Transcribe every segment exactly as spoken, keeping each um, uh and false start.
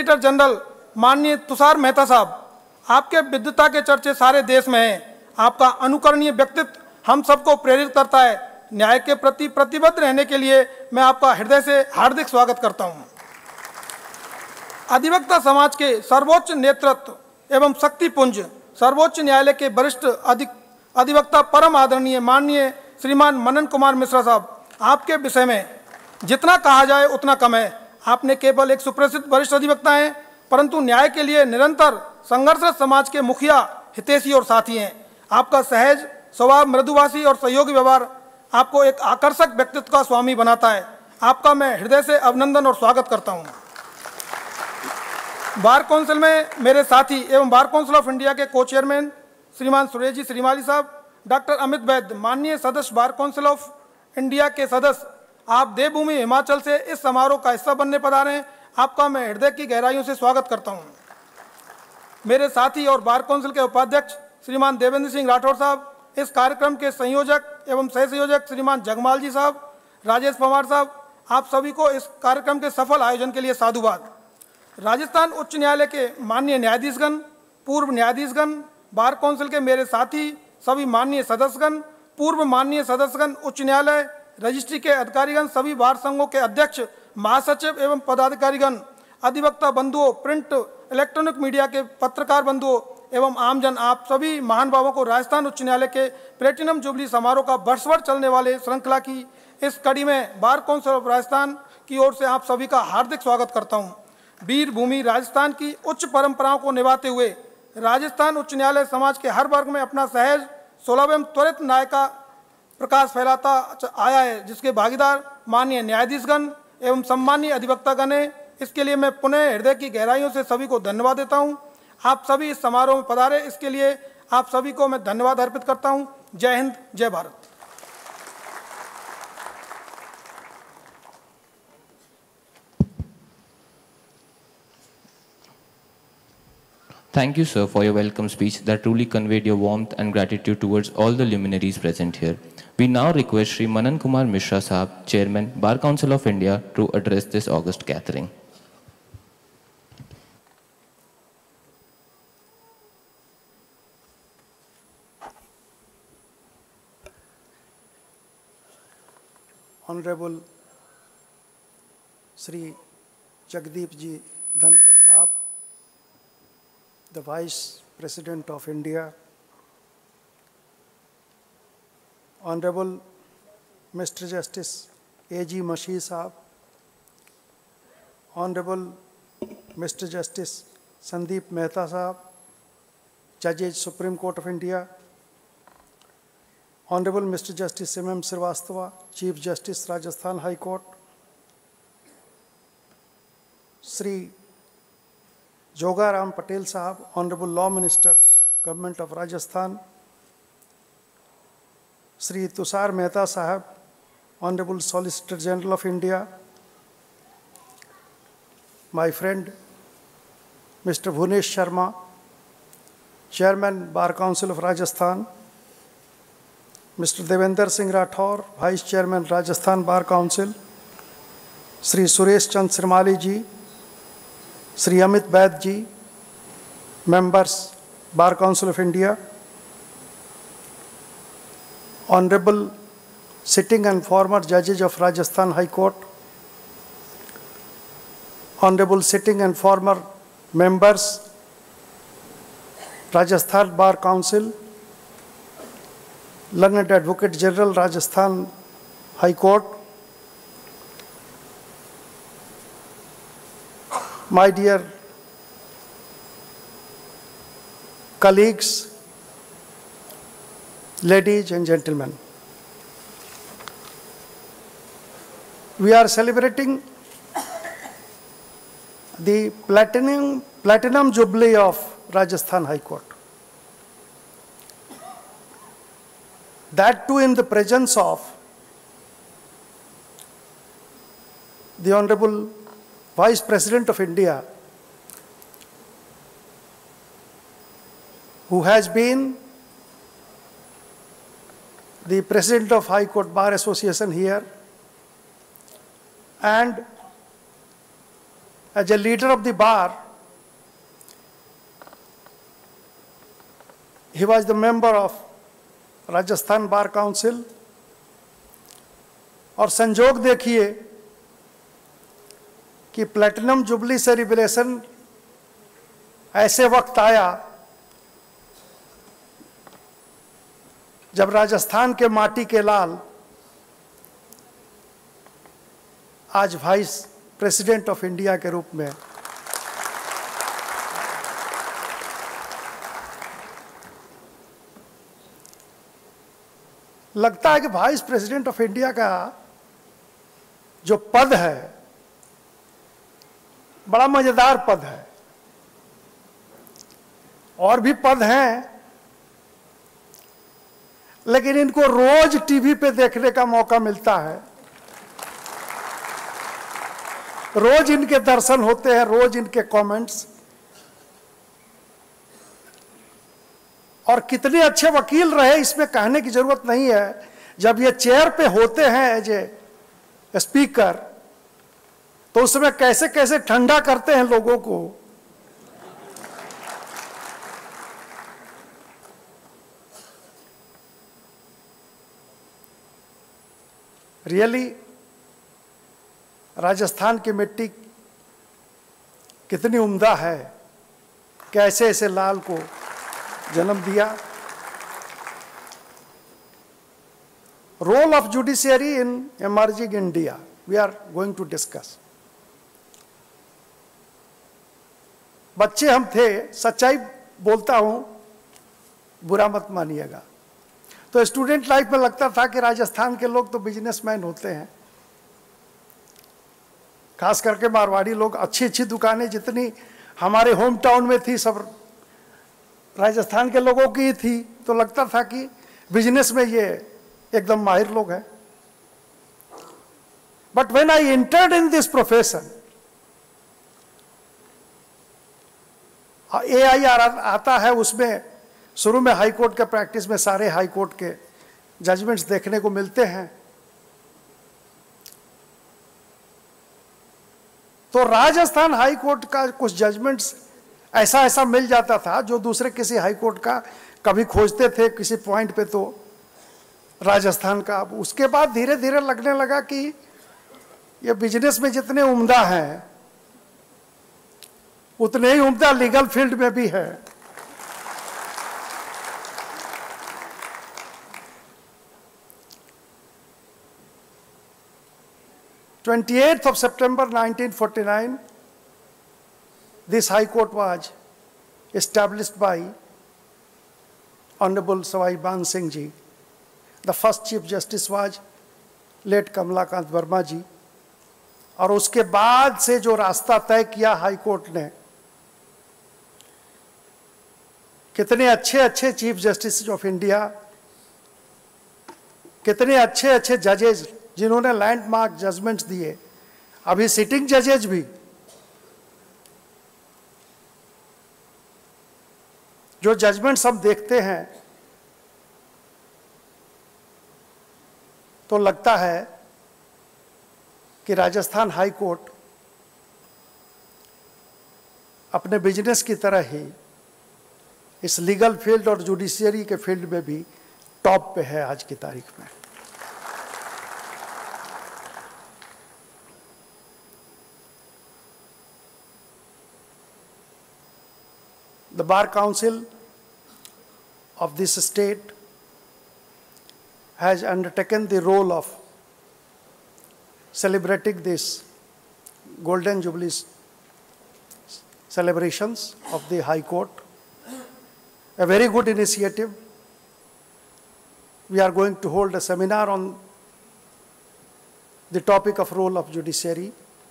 Solicitor general माननीय तुषार मेहता साहब, आपके विद्वता के चर्चे सारे देश में हैं। आपका अनुकरणीय व्यक्तित्व हम सबको प्रेरित करता है। न्याय के प्रति प्रतिबद्ध रहने के लिए मैं आपका हृदय से हार्दिक स्वागत करता हूं। अधिवक्ता समाज के सर्वोच्च नेतृत्व एवं शक्तिपुंज सर्वोच्च न्यायालय के वरिष्ठ अधिक अधिवक्ता परम आदरणीय माननीय श्रीमान मनन कुमार मिश्रा साहब, आपके विषय में जितना कहा जाए उतना कम है। आपने केवल एक सुप्रसिद्ध वरिष्ठ अधिवक्ता हैं, परंतु न्याय के लिए निरंतर संघर्षरत समाज के मुखिया, हितैषी और साथी हैं। आपका सहज स्वभाव, मृदुभाषी और सहयोगी व्यवहार आपको एक आकर्षक व्यक्तित्व का स्वामी बनाता है। आपका मैं हृदय से अभिनंदन और स्वागत करता हूं। बार काउंसिल में मेरे साथी एवं बार काउंसिल ऑफ इंडिया के को चेयरमैन श्रीमान सुरेश जी श्रीमाली साहब, डॉक्टर अमित वैद्य, माननीय सदस्य बार काउंसिल ऑफ इंडिया के सदस्य, आप देवभूमि हिमाचल से इस समारोह का हिस्सा बनने पधारे हैं। आपका मैं हृदय की गहराइयों से स्वागत करता हूं। मेरे साथी और बार काउंसिल के उपाध्यक्ष श्रीमान देवेंद्र सिंह राठौर साहब, इस कार्यक्रम के संयोजक एवं सह संयोजक श्रीमान जगमाल जी साहब, राजेश पवार साहब, आप सभी को इस कार्यक्रम के सफल आयोजन के लिए साधुवाद। राजस्थान उच्च न्यायालय के माननीय न्यायाधीशगण, पूर्व न्यायाधीशगण, बार काउंसिल के मेरे साथी, सभी माननीय सदस्यगण, पूर्व माननीय सदस्यगण, उच्च न्यायालय रजिस्ट्री के अधिकारीगण, सभी बार संघों के अध्यक्ष, महासचिव एवं पदाधिकारीगण, अधिवक्ता बंधुओं, प्रिंट इलेक्ट्रॉनिक मीडिया के पत्रकार बंधुओं एवं आमजन, आप सभी महानुभावों को राजस्थान उच्च न्यायालय के प्लेटिनम जुबली समारोह का वर्षभर चलने वाले श्रृंखला की इस कड़ी में बार काउंसिल ऑफ राजस्थान की ओर से आप सभी का हार्दिक स्वागत करता हूं। वीर भूमि राजस्थान की उच्च परंपराओं को निभाते हुए राजस्थान उच्च न्यायालय समाज के हर वर्ग में अपना सहज, सुलभ एवं त्वरित न्याय का प्रकाश फैलाता आया है, जिसके भागीदार माननीय न्यायाधीशगण एवं सम्मानीय अधिवक्तागण हैं। इसके लिए मैं पुनः हृदय की गहराइयों से सभी को धन्यवाद देता हूं। आप सभी इस समारोह में पधारे, इसके लिए आप सभी को मैं धन्यवाद अर्पित करता हूं। जय हिंद, जय Bharat. Thank you, sir, for your welcome speech that truly conveyed your warmth and gratitude towards all the luminaries present here. We now request Shri Manan Kumar Mishra Sahab, Chairman, Bar Council of India, to address this august gathering. Honorable Shri Jagdeep Ji Dhankar Sahab, the Vice President of India, Honorable Mister Justice A G Mashi Sahab, Honorable Mister Justice Sandeep Mehta Sahab, Judges Supreme Court of India, Honorable Mister Justice M M Srivastava, Chief Justice Rajasthan High Court, Shri Jogaram Patel Sahab, Honorable Law Minister, Government of Rajasthan, Shri Tushar Mehta Sahab, Honorable Solicitor General of India, my friend Mister Bhunesh Sharma, Chairman Bar Council of Rajasthan, Mister Devendra Singh Rathore, Vice Chairman Rajasthan Bar Council, Shri Suresh Chand Srimali Ji, Shri Amit Vaid Ji, Members Bar Council of India, Honorable sitting and former judges of Rajasthan High Court, Honorable sitting and former members Rajasthan Bar Council, Learned Advocate General Rajasthan High Court, my dear colleagues, ladies and gentlemen, we are celebrating the platinum, platinum jubilee of Rajasthan High Court. That too in the presence of the Honorable Vice President of India, who has been the President of High Court Bar Association here, and as a leader of the bar, he was the member of Rajasthan bar council. और संजोग देखिए कि platinum jubilee celebration ऐसे वक्त आया जब राजस्थान के माटी के लाल आज वाइस प्रेसिडेंट ऑफ इंडिया के रूप में लगता है कि वाइस प्रेसिडेंट ऑफ इंडिया का जो पद है बड़ा मजेदार पद है। और भी पद हैं, लेकिन इनको रोज टीवी पे देखने का मौका मिलता है, रोज इनके दर्शन होते हैं, रोज इनके कमेंट्स। और कितने अच्छे वकील रहे इसमें कहने की जरूरत नहीं है। जब ये चेयर पे होते हैं एज ए स्पीकर, तो उसमें कैसे कैसे ठंडा करते हैं लोगों को। रियली राजस्थान की मिट्टी कितनी उम्दा है, कैसे ऐसे लाल को जन्म दिया। Role of judiciary in emerging India we are going to discuss. बच्चे हम थे, सच्चाई बोलता हूं, बुरा मत मानिएगा। तो स्टूडेंट लाइफ में लगता था कि राजस्थान के लोग तो बिजनेसमैन होते हैं, खास करके मारवाड़ी लोग। अच्छी अच्छी दुकानें जितनी हमारे होम टाउन में थी सब राजस्थान के लोगों की थी, तो लगता था कि बिजनेस में ये एकदम माहिर लोग हैं। But when I entered in this profession, A I R आता है, उसमें शुरू में हाई कोर्ट के प्रैक्टिस में सारे हाई कोर्ट के जजमेंट्स देखने को मिलते हैं। तो राजस्थान हाई कोर्ट का कुछ जजमेंट्स ऐसा ऐसा मिल जाता था जो दूसरे किसी हाई कोर्ट का कभी खोजते थे किसी पॉइंट पे, तो राजस्थान का। उसके बाद धीरे धीरे लगने लगा कि ये बिजनेस में जितने उम्दा हैं उतने ही उम्दा लीगल फील्ड में भी है। twenty-eighth of September nineteen forty-nine, this High Court was established by Honorable Sawai Man Singh Ji. The first Chief Justice was late Kamalakant Verma जी। और उसके बाद से जो रास्ता तय किया हाई कोर्ट ने, कितने अच्छे अच्छे चीफ जस्टिस ऑफ इंडिया, कितने अच्छे अच्छे जजेज जिन्होंने लैंडमार्क जजमेंट्स दिए, अभी सिटिंग जजेज भी, जो जजमेंट्स हम देखते हैं तो लगता है कि राजस्थान हाई कोर्ट अपने बिजनेस की तरह ही इस लीगल फील्ड और जुडिशियरी के फील्ड में भी टॉप पे है आज की तारीख में। The Bar Council of this state has undertaken the role of celebrating this Golden Jubilee celebrations of the High Court. A very good initiative. We are going to hold a seminar on the topic of role of judiciary.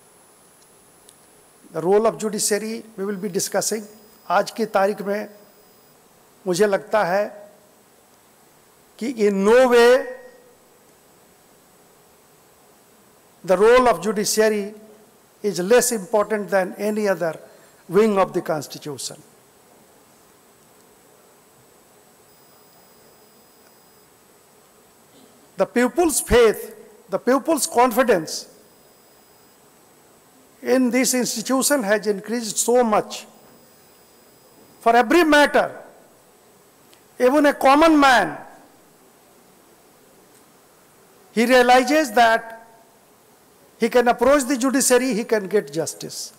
The role of judiciary we will be discussing. आज की तारीख में मुझे लगता है कि in no way the role of judiciary is less important than any other wing of the Constitution. The people's faith, the people's confidence in this institution has increased so much. For every matter, even a common man, he realizes that he can approach the judiciary, he can get justice.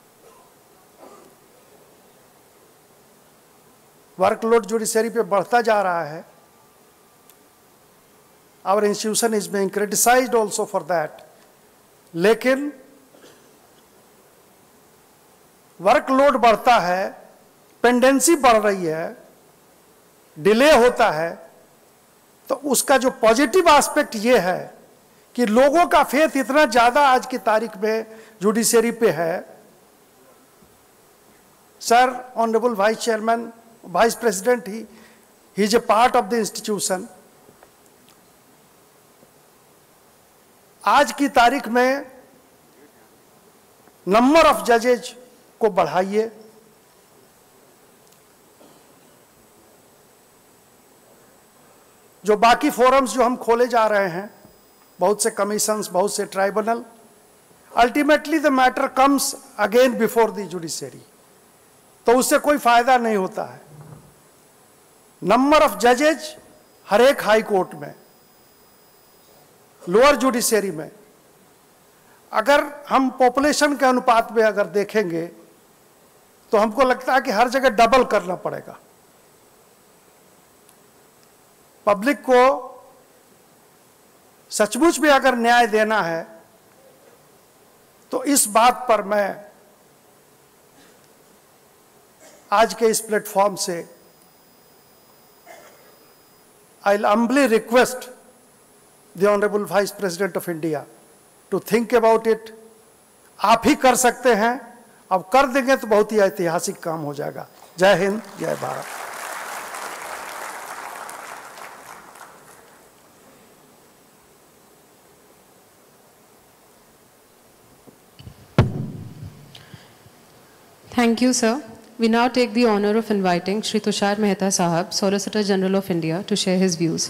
Workload judiciary पे बढ़ता जा रहा है. Our institution is being criticized also for that. लेकिन workload बढ़ता है, pendency बढ़ रही है, डिले होता है, तो उसका जो पॉजिटिव एस्पेक्ट ये है कि लोगों का फेथ इतना ज्यादा आज की तारीख में जुडिशरी पे है. Sir, honourable vice chairman, vice president, he he is a part of the institution. आज की तारीख में नंबर ऑफ जजेज को बढ़ाइए. जो बाकी फोरम्स जो हम खोले जा रहे हैं, बहुत से कमीशंस, बहुत से tribunal, ultimately the matter comes again before the judiciary, तो उससे कोई फायदा नहीं होता है. नंबर ऑफ जजेज हर एक हाई कोर्ट में, लोअर जुडिशरी में, अगर हम पॉपुलेशन के अनुपात में अगर देखेंगे तो हमको लगता है कि हर जगह डबल करना पड़ेगा. पब्लिक को सचमुच में अगर न्याय देना है तो इस बात पर मैं आज के इस प्लेटफॉर्म से I will humbly request the honourable vice president of India to think about it. आप ही कर सकते हैं, अब कर देंगे तो बहुत ही ऐतिहासिक काम हो जाएगा. जय हिंद, जय Bharat. Thank you, sir. We now take the honor of inviting Shri Tushar Mehta Sahab, Solicitor General of India, to share his views.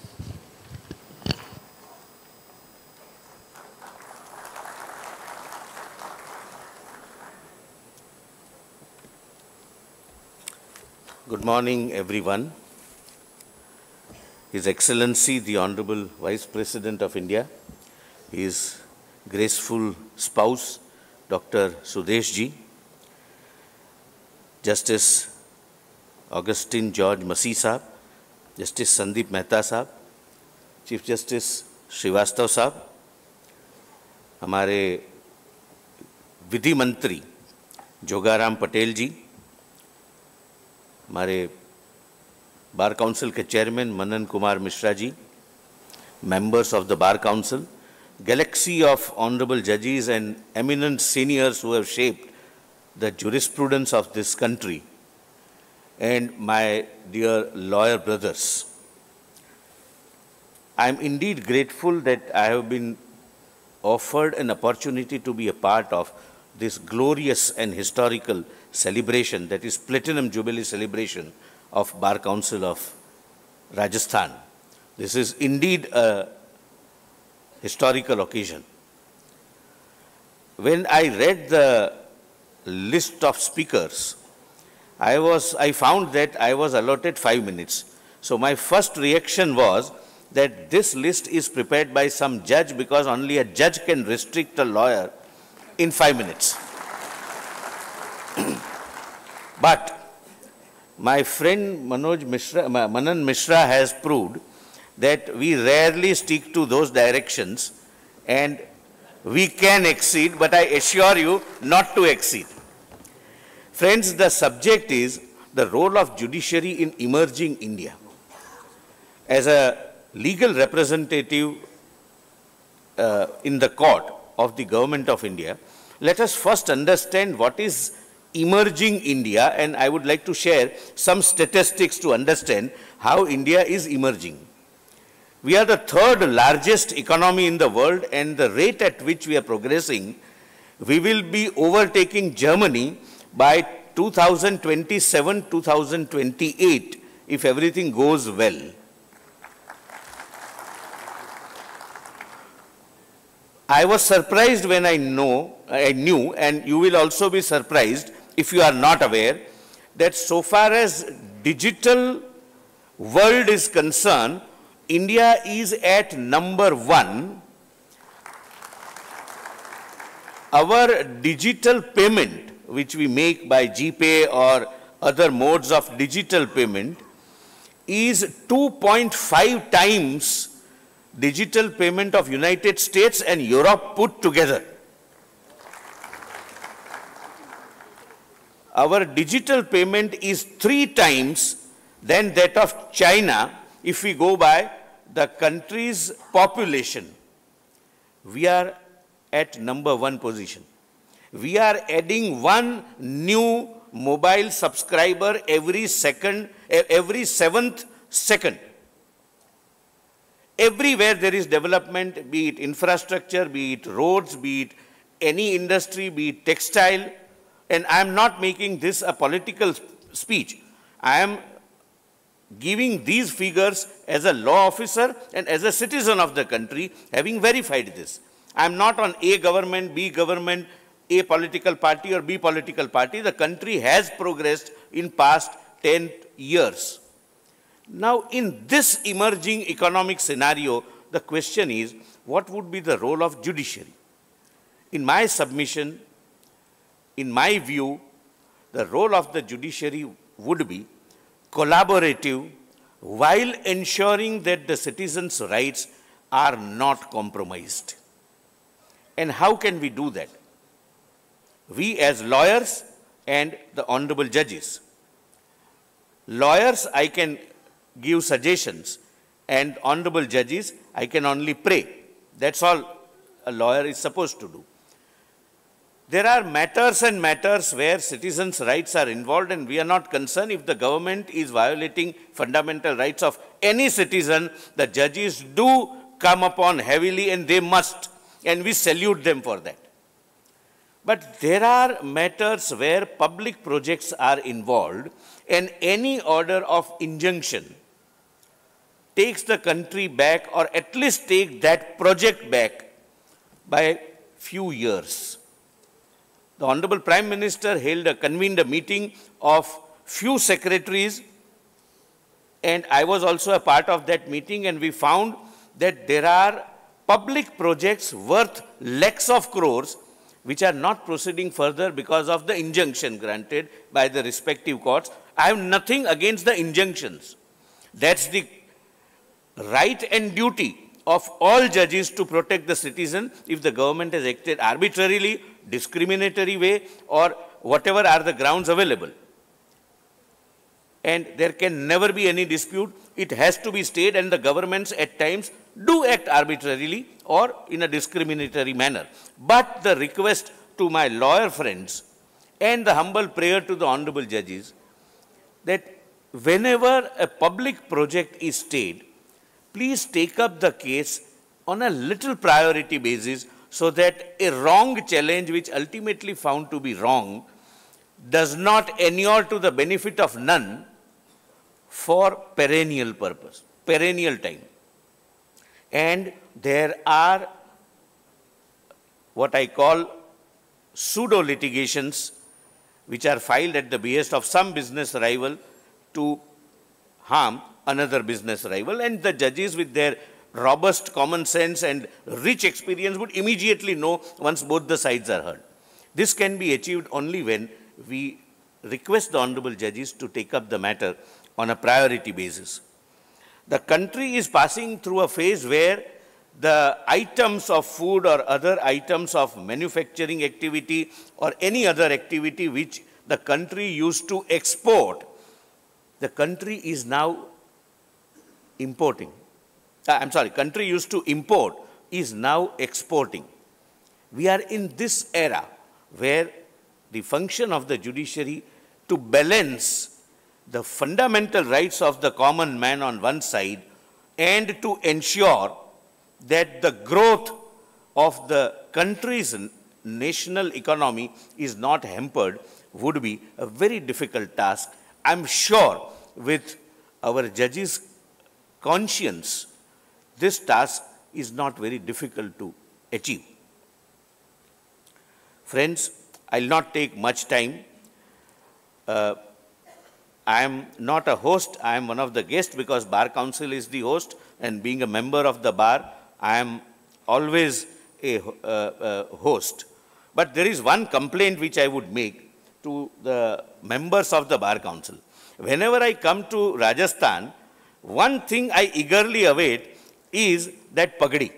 Good morning, everyone. His Excellency, the Honorable Vice President of India, his graceful spouse, Doctor Sudesh Ji, Justice Augustine George Masih Sahab, Justice Sandeep Mehta Sahab, Chief Justice Srivastav Sahab, हमारे विधि मंत्री जोगाराम पटेल जी, हमारे bar council के chairman Manan Kumar Mishra ji, members of the Bar Council, galaxy of honorable judges and eminent seniors who have shaped the jurisprudence of this country, and my dear lawyer brothers. I am indeed grateful that I have been offered an opportunity to be a part of this glorious and historical celebration, that is Platinum Jubilee celebration of Bar Council of Rajasthan. This is indeed a historical occasion. When I read the list of speakers, I was, I found that I was allotted five minutes. So my first reaction was that this list is prepared by some judge, because only a judge can restrict a lawyer in five minutes. But my friend Manoj Mishra, Manan Mishra has proved that we rarely stick to those directions, and we can exceed, but I assure you not to exceed. Friends, the subject is the role of judiciary in emerging India. As a legal representative uh, in the court of the government of India, let us first understand what is emerging India, and I would like to share some statistics to understand how India is emerging. We are the third largest economy in the world, and the rate at which we are progressing, we will be overtaking Germany by two thousand twenty-seven to two thousand twenty-eight if everything goes well. I was surprised when I know, I knew, and you will also be surprised if you are not aware, that so far as digital world is concerned, India is at number one. Our digital payment, which we make by GPay or other modes of digital payment, is two point five times digital payment of United States and Europe put together. Our digital payment is three times than that of China if we go by the country's population. We are at number one position. We are adding one new mobile subscriber every second, every seventh second. Everywhere there is development, be it infrastructure, be it roads, be it any industry, be it textile, and I am not making this a political speech. I am giving these figures as a law officer and as a citizen of the country, having verified this. I am not on A government, B government, A political party or B political party. The country has progressed in past ten years. Now, in this emerging economic scenario, the question is, what would be the role of judiciary? In my submission, in my view, the role of the judiciary would be collaborative while ensuring that the citizens' rights are not compromised. And how can we do that? We as lawyers and the honorable judges. Lawyers, I can give suggestions, and honorable judges, I can only pray. That's all a lawyer is supposed to do. There are matters and matters where citizens' rights are involved, and we are not concerned if the government is violating fundamental rights of any citizen. The judges do come upon heavily, and they must, and we salute them for that. But there are matters where public projects are involved, and any order of injunction takes the country back, or at least take that project back by few years. The Honorable Prime Minister held a, convened a meeting of few secretaries, and I was also a part of that meeting, and we found that there are public projects worth lakhs of crores which are not proceeding further because of the injunction granted by the respective courts. I have nothing against the injunctions. That's the right and duty of all judges to protect the citizen if the government has acted arbitrarily, discriminatory way, or whatever are the grounds available. And there can never be any dispute. It has to be stayed, and the governments at times do act arbitrarily or in a discriminatory manner. But the request to my lawyer friends and the humble prayer to the honorable judges that whenever a public project is stayed, please take up the case on a little priority basis so that a wrong challenge which ultimately found to be wrong does not inure to the benefit of none for perennial purpose, perennial time. And there are what I call pseudo litigations which are filed at the behest of some business rival to harm another business rival, and the judges with their robust common sense and rich experience would immediately know once both the sides are heard. This can be achieved only when we request the honorable judges to take up the matter on a priority basis. The country is passing through a phase where the items of food or other items of manufacturing activity or any other activity which the country used to export, the country is now importing. Uh, I'm sorry, country used to import is now exporting. We are in this era where the function of the judiciary to balance the fundamental rights of the common man on one side and to ensure that the growth of the country's national economy is not hampered would be a very difficult task. I'm sure with our judges' conscience, this task is not very difficult to achieve. Friends, I'll not take much time. Uh, I am not a host, I am one of the guests because Bar Council is the host, and being a member of the bar, I am always a uh, uh, host. But there is one complaint which I would make to the members of the Bar Council. Whenever I come to Rajasthan, one thing I eagerly await is that pagadi.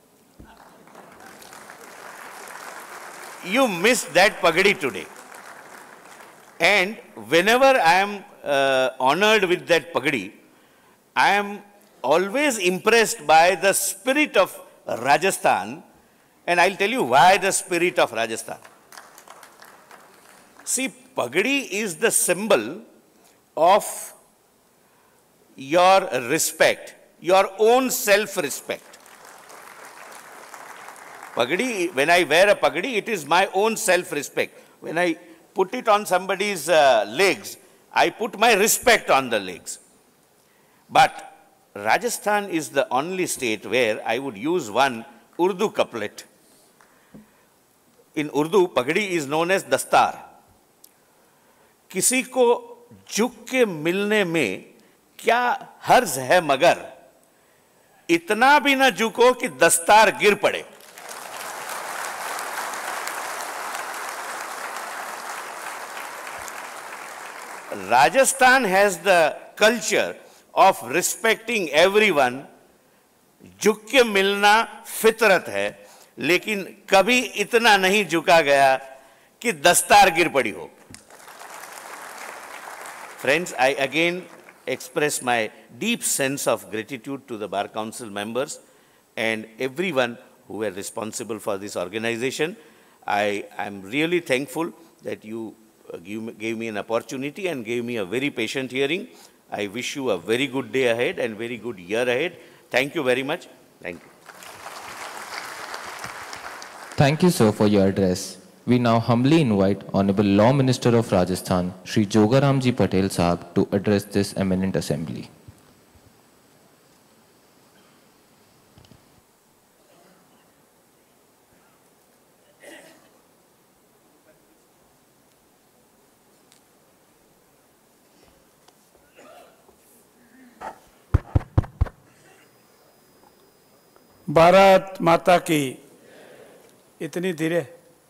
You missed that pagadi today. And whenever I am uh, honored with that pagadi, I am always impressed by the spirit of Rajasthan, and I'll tell you why the spirit of Rajasthan. See, pagadi is the symbol of your respect, your own self-respect. Pagadi, when I wear a pagadi, it is my own self-respect. When I put it on somebody's uh, legs, I put my respect on the legs. But Rajasthan is the only state where I would use one Urdu couplet. In Urdu, pagadi is known as dastar. किसी को झुक के मिलने में क्या हर्ज है मगर इतना भी ना झुको कि दस्तार गिर पड़े. Rajasthan has the culture of respecting everyone. झुक के मिलना फितरत है, लेकिन कभी इतना नहीं झुका गया कि दस्तार गिर पड़ी हो. Friends, I again express my deep sense of gratitude to the Bar Council members and everyone who were responsible for this organization. I am really thankful that you uh, give, gave me an opportunity and gave me a very patient hearing. I wish you a very good day ahead and very good year ahead. Thank you very much. Thank you. Thank you, sir, for your address. We now humbly invite Honorable Law Minister of Rajasthan, Shri Jogaramji Patel Sahab, to address this eminent assembly. Bharat माता की, इतनी धीरे,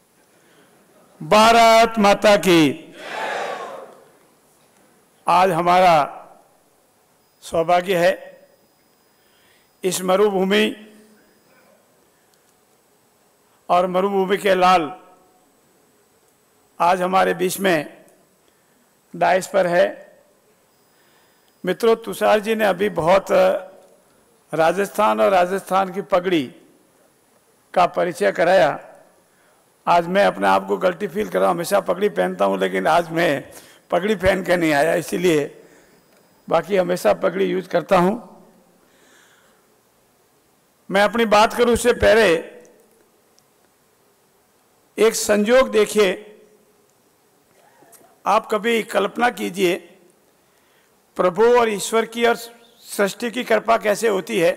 भारत माता की। आज हमारा सौभाग्य है इस मरुभूमि और मरुभूमि के लाल आज हमारे बीच में डाइस पर है। मित्रों, तुषार जी ने अभी बहुत राजस्थान और राजस्थान की पगड़ी का परिचय कराया। आज मैं अपने आप को गलती फील कर रहा हूँ, हमेशा पगड़ी पहनता हूँ, लेकिन आज मैं पगड़ी पहन के नहीं आया, इसीलिए बाकी हमेशा पगड़ी यूज करता हूँ। मैं अपनी बात करूँ उससे पहले एक संयोग देखिए। आप कभी कल्पना कीजिए प्रभु और ईश्वर की और सृष्टि की कृपा कैसे होती है।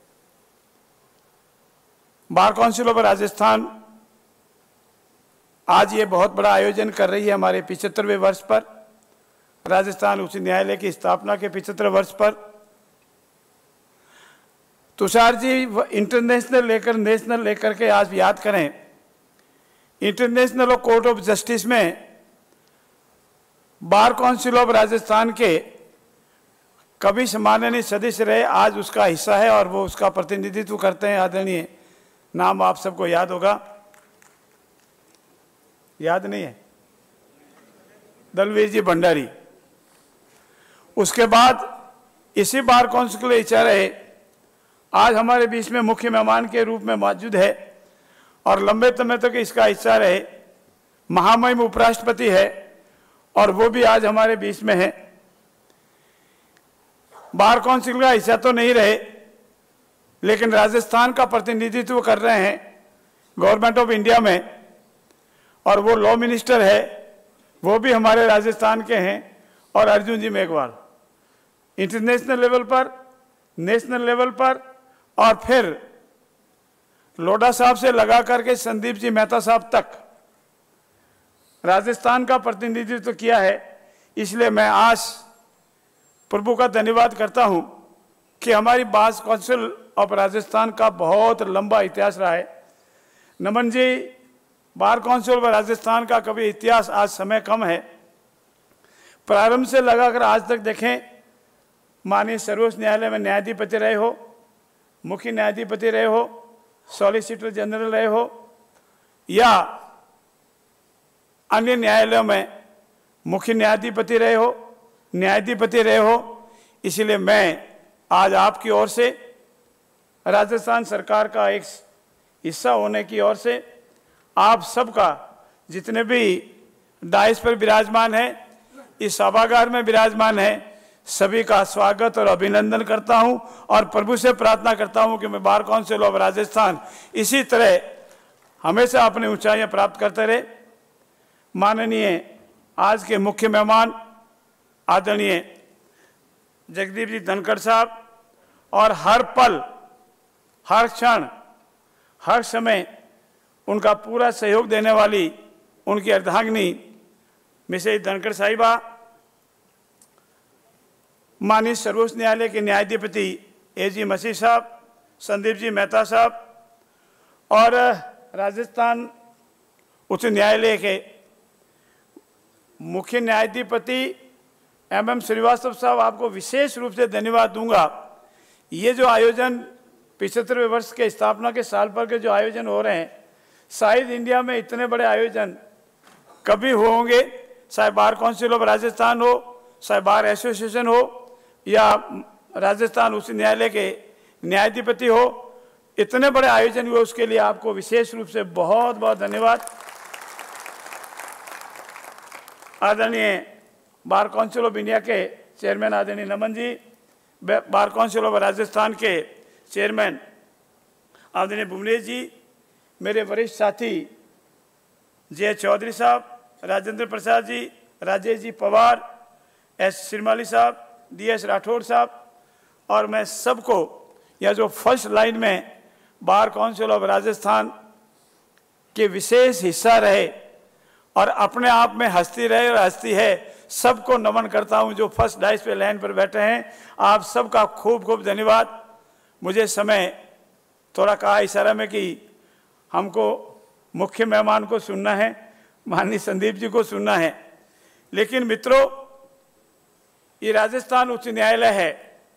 बार काउंसिल ऑफ राजस्थान आज ये बहुत बड़ा आयोजन कर रही है हमारे पिछहत्तरवें वर्ष पर, राजस्थान उच्च न्यायालय की स्थापना के पिछहत्तर वर्ष पर। तुषार जी इंटरनेशनल लेकर नेशनल लेकर के आज याद करें, इंटरनेशनल कोर्ट ऑफ जस्टिस में बार काउंसिल ऑफ राजस्थान के कभी सम्माननीय सदस्य रहे, आज उसका हिस्सा है और वो उसका प्रतिनिधित्व करते हैं। आदरणीय, नाम आप सबको याद होगा, याद नहीं है, दलवीर जी भंडारी। उसके बाद इसी बार काउंसिल के इच्छा रहे, आज हमारे बीच में मुख्य मेहमान के रूप में मौजूद है और लंबे समय तक इसका हिस्सा रहे, महामहिम उपराष्ट्रपति है और वो भी आज हमारे बीच में है। बार काउंसिल का हिस्सा तो नहीं रहे, लेकिन राजस्थान का प्रतिनिधित्व कर रहे हैं गवर्नमेंट ऑफ इंडिया में, और वो लॉ मिनिस्टर है, वो भी हमारे राजस्थान के हैं। और अर्जुन जी मेघवाल इंटरनेशनल लेवल पर, नेशनल लेवल पर, और फिर लोढ़ा साहब से लगा करके संदीप जी मेहता साहब तक राजस्थान का प्रतिनिधित्व किया है, इसलिए मैं आज प्रभु का धन्यवाद करता हूं कि हमारी बार काउंसिल ऑफ राजस्थान का बहुत लंबा इतिहास रहा है। Naman ji, bar council of Rajasthan का कभी इतिहास, आज समय कम है, प्रारंभ से लगाकर आज तक देखें, माननीय सर्वोच्च न्यायालय में न्यायाधिपति रहे हो, मुख्य न्यायाधिपति रहे हो, सॉलिसिटर जनरल रहे हो या अन्य न्यायालयों में मुख्य न्यायाधिपति रहे हो, न्यायाधिपति रहे हो। इसलिए मैं आज आपकी ओर से, राजस्थान सरकार का एक हिस्सा होने की ओर से, आप सबका, जितने भी डाइस पर विराजमान है, इस सभागार में विराजमान है, सभी का स्वागत और अभिनंदन करता हूं और प्रभु से प्रार्थना करता हूं कि मैं बार काउंसिल ऑफ राजस्थान इसी तरह हमेशा अपनी ऊंचाइयां प्राप्त करते रहे। माननीय आज के मुख्य मेहमान आदरणीय जगदीप जी धनखड़ साहब, और हर पल, हर क्षण, हर समय उनका पूरा सहयोग देने वाली उनकी अर्धांगिनी मिसेज धनखड़ साहिबा, माननीय सर्वोच्च न्यायालय के न्यायाधिपति ए जी मसीह साहब, संदीप जी मेहता साहब, और राजस्थान उच्च न्यायालय के मुख्य न्यायाधिपति एम एम श्रीवास्तव साहब, आपको विशेष रूप से धन्यवाद दूंगा। ये जो आयोजन पिछहत्तरवें वर्ष के स्थापना के साल पर के जो आयोजन हो रहे हैं, शायद इंडिया में इतने बड़े आयोजन कभी होंगे, चाहे बार काउंसिल ऑफ राजस्थान हो, चाहे बार एसोसिएशन हो या राजस्थान उच्च न्यायालय के न्यायाधिपति हो, इतने बड़े आयोजन हुए, उसके लिए आपको विशेष रूप से बहुत बहुत धन्यवाद। आदरणीय बार काउंसिल ऑफ इंडिया के चेयरमैन आदरणीय Naman ji, bar council of Rajasthan के चेयरमैन आदरणीय भुवनेश जी, मेरे वरिष्ठ साथी Jai Chaudhary Sahab, Rajendra Prasad ji, Rajesh ji Pawar, S Shrimali Sahab, D S Rathore साहब, और मैं सबको, यह जो फर्स्ट लाइन में बार काउंसिल ऑफ राजस्थान के विशेष हिस्सा रहे और अपने आप में हस्ती रहे और हस्ती है, सबको नमन करता हूं जो फर्स्ट डाइस पे लाइन पर बैठे हैं। आप सबका खूब खूब धन्यवाद। मुझे समय थोड़ा कहा इशारा में कि हमको मुख्य मेहमान को सुनना है, माननीय संदीप जी को सुनना है, लेकिन मित्रों, ये राजस्थान उच्च न्यायालय है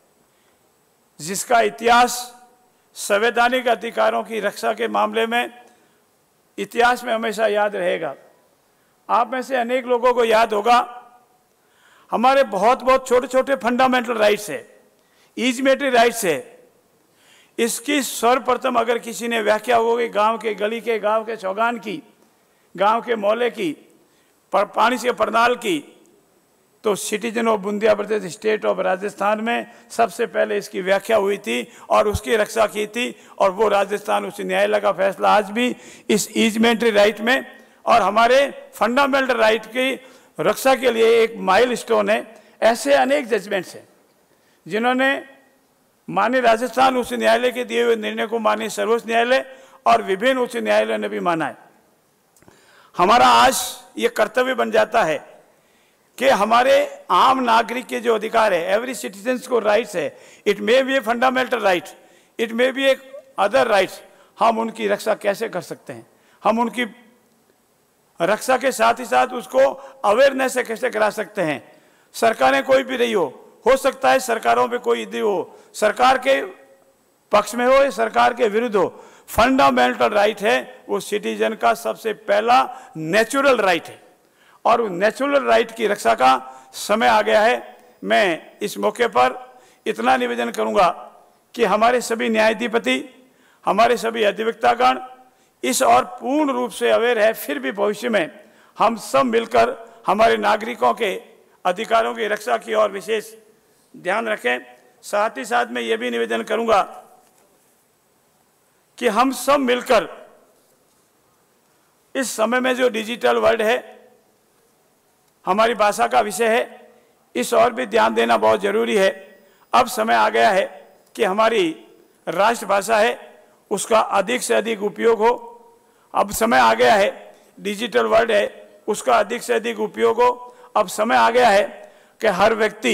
जिसका इतिहास संवैधानिक अधिकारों की रक्षा के मामले में इतिहास में हमेशा याद रहेगा। आप में से अनेक लोगों को याद होगा, हमारे बहुत बहुत छोटे छोटे फंडामेंटल राइट्स है, इजमेटरी राइट्स है। इसकी सर्वप्रथम अगर किसी ने व्याख्या होगी गांव के गली के, गांव के चौगान की, गांव के मोहल्ले की, पर पानी से परनाल की, तो सिटीजन ऑफ बुंदिया प्रदेश स्टेट ऑफ राजस्थान में सबसे पहले इसकी व्याख्या हुई थी और उसकी रक्षा की थी, और वो राजस्थान उच्च न्यायालय का फैसला आज भी इस इजमेंटरी राइट में और हमारे फंडामेंटल राइट की रक्षा के लिए एक माइलस्टोन है। ऐसे अनेक जजमेंट्स हैं जिन्होंने माननीय राजस्थान उच्च न्यायालय के दिए हुए निर्णय को माननीय सर्वोच्च न्यायालय और विभिन्न उच्च न्यायालयों ने भी माना है। हमारा आज ये कर्तव्य बन जाता है कि हमारे आम नागरिक के जो अधिकार है, एवरी सिटीजन्स को राइट्स है, it may be a fundamental right, it may be a other rights, हम उनकी रक्षा कैसे कर सकते हैं, हम उनकी रक्षा के साथ ही साथ उसको अवेयरनेस से कैसे करा सकते हैं। सरकारें कोई भी रही हो हो सकता है सरकारों पे कोई ईदी हो, सरकार के पक्ष में हो या सरकार के विरुद्ध हो, फंडामेंटल राइट है वो सिटीजन का सबसे पहला नेचुरल राइट है और उस नेचुरल राइट की रक्षा का समय आ गया है। मैं इस मौके पर इतना निवेदन करूंगा कि हमारे सभी न्यायाधिपति, हमारे सभी अधिवक्तागण इस और पूर्ण रूप से अवेयर है, फिर भी भविष्य में हम सब मिलकर हमारे नागरिकों के अधिकारों की रक्षा की ओर विशेष ध्यान रखें। साथ ही साथ मैं ये भी निवेदन करूंगा कि हम सब मिलकर इस समय में जो डिजिटल वर्ल्ड है, हमारी भाषा का विषय है, इस और भी ध्यान देना बहुत जरूरी है। अब समय आ गया है कि हमारी राष्ट्रभाषा है उसका अधिक से अधिक उपयोग हो। अब समय आ गया है, डिजिटल वर्ल्ड है, उसका अधिक से अधिक उपयोग हो। अब समय आ गया है कि हर व्यक्ति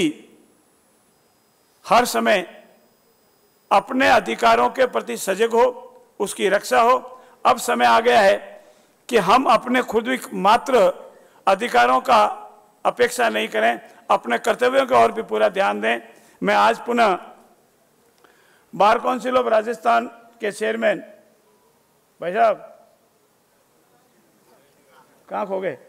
हर समय अपने अधिकारों के प्रति सजग हो, उसकी रक्षा हो। अब समय आ गया है कि हम अपने खुद भी मात्र अधिकारों का अपेक्षा नहीं करें, अपने कर्तव्यों की ओर भी पूरा ध्यान दें। मैं आज पुनः बार काउंसिल ऑफ राजस्थान के चेयरमैन भाई साहब कहाँ खो गए,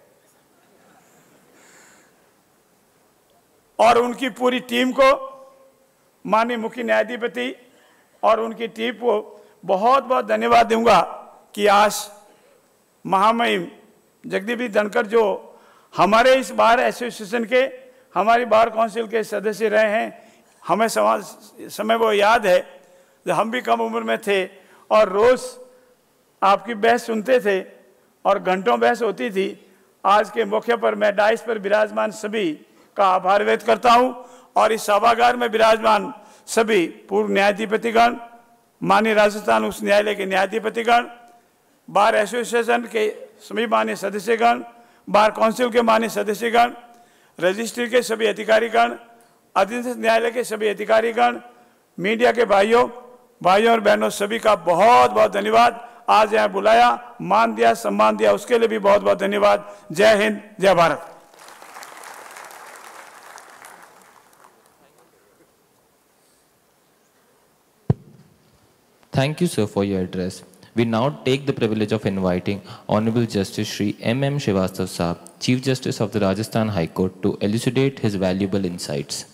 और उनकी पूरी टीम को, माननीय मुख्य न्यायाधिपति और उनकी टीम को बहुत बहुत धन्यवाद दूंगा कि आज महामहिम जगदीप धनखड़ जो हमारे इस बार एसोसिएशन के, हमारी बार काउंसिल के सदस्य रहे हैं, हमें समय वो याद है जब हम भी कम उम्र में थे और रोज आपकी बहस सुनते थे और घंटों बहस होती थी। आज के मौके पर मैं डाइस पर विराजमान सभी का आभार व्यक्त करता हूं और इस सभागार में विराजमान सभी पूर्व न्यायाधिपतिगण, माननीय राजस्थान उच्च न्यायालय के न्यायाधिपतिगण, बार एसोसिएशन के सभी माननीय सदस्यगण, बार काउंसिल के माननीय सदस्यगण, रजिस्ट्री के सभी अधिकारीगण, अधीनस्थ न्यायालय के सभी अधिकारीगण, मीडिया के भाइयों भाइयों और बहनों, सभी का बहुत बहुत धन्यवाद। आज यहाँ बुलाया, मान दिया, सम्मान दिया, उसके लिए भी बहुत बहुत धन्यवाद। जय हिंद, जय Bharat. Thank you, sir, for your address. We now take the privilege of inviting Honorable Justice Shri M M Srivastava Sahab, Chief Justice of the Rajasthan High Court, to elucidate his valuable insights.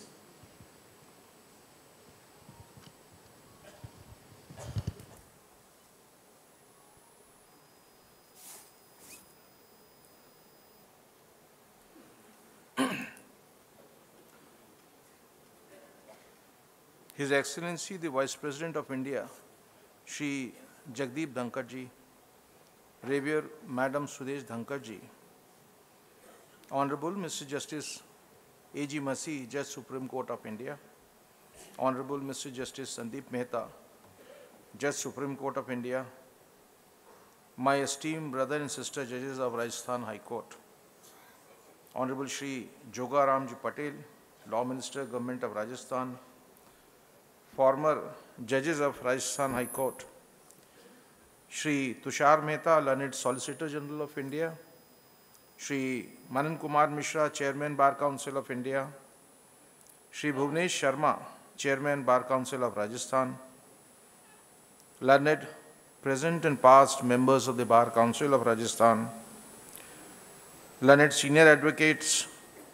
His Excellency the Vice President of India, Shri Jagdeep Dhankar ji, Revered Madam Sudesh Dhankar ji, Honorable Mister Justice A G Masih, Judge Supreme Court of India, Honorable Mister Justice Sandeep Mehta, Judge Supreme Court of India, my esteemed brother and sister judges of Rajasthan High Court, Honorable Shri Joga Ramji Patel, Law Minister, Government of Rajasthan, former judges of Rajasthan High Court, Shri Tushar Mehta, learned Solicitor General of India, Shri Manan Kumar Mishra, Chairman Bar Council of India, Shri Bhuvnesh Sharma, Chairman Bar Council of Rajasthan, learned present and past members of the Bar Council of Rajasthan, learned senior advocates,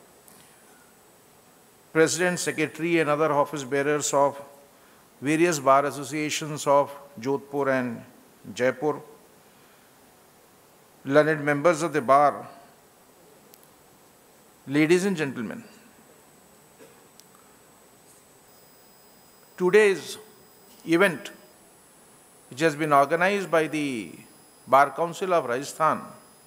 President, Secretary and other office bearers of various bar associations of Jodhpur and Jaipur, learned members of the bar, ladies and gentlemen, today's event, which has been organized by the Bar Council of Rajasthan,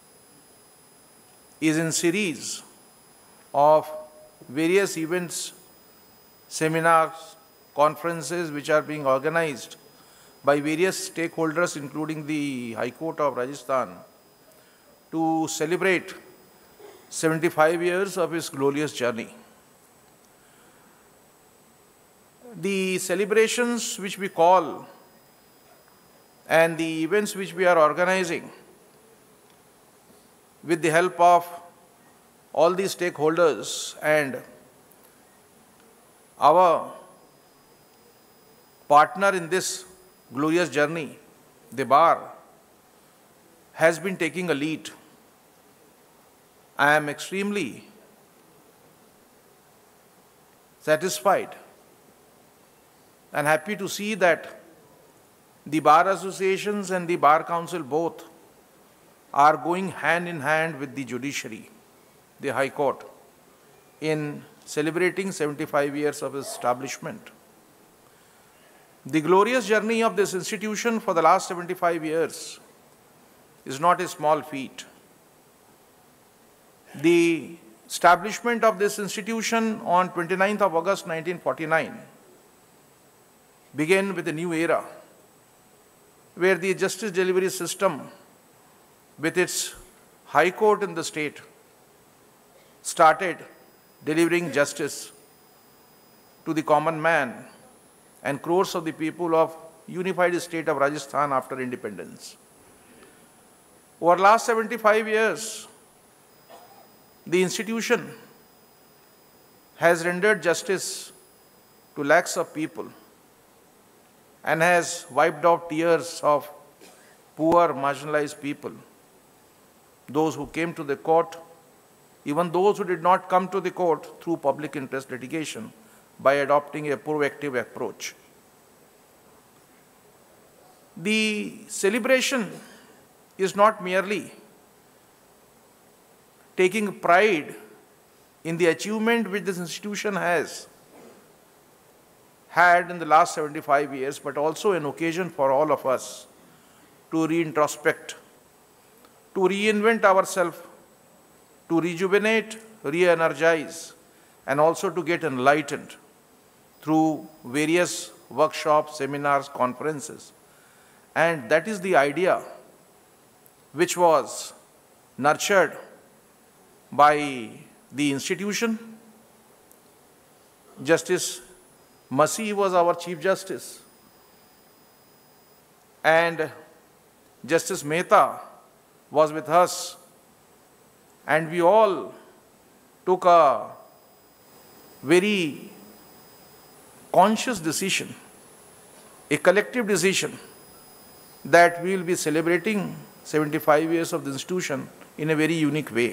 is in series of various events, seminars, conferences which are being organized by various stakeholders, including the High Court of Rajasthan, to celebrate seventy-five years of its glorious journey. The celebrations which we call and the events which we are organizing with the help of all these stakeholders and our partner in this glorious journey, the bar, has been taking a lead. I am extremely satisfied and happy to see that the bar associations and the bar council both are going hand in hand with the judiciary, the High Court, in celebrating seventy-five years of establishment. The glorious journey of this institution for the last seventy-five years is not a small feat. The establishment of this institution on twenty-ninth of August nineteen forty-nine began with a new era where the justice delivery system with its High Court in the state started delivering justice to the common man and crores of the people of unified state of Rajasthan after independence. Over the last seventy-five years, the institution has rendered justice to lakhs of people and has wiped out tears of poor, marginalized people, those who came to the court, even those who did not come to the court through public interest litigation, by adopting a proactive approach. The celebration is not merely taking pride in the achievement which this institution has had in the last seventy-five years, but also an occasion for all of us to re-introspect, to reinvent ourselves, to rejuvenate, re-energize, and also to get enlightened through various workshops, seminars, conferences. And that is the idea which was nurtured by the institution. Justice Masih was our Chief Justice, and Justice Mehta was with us, and we all took a very conscious decision, a collective decision, that we will be celebrating seventy-five years of the institution in a very unique way.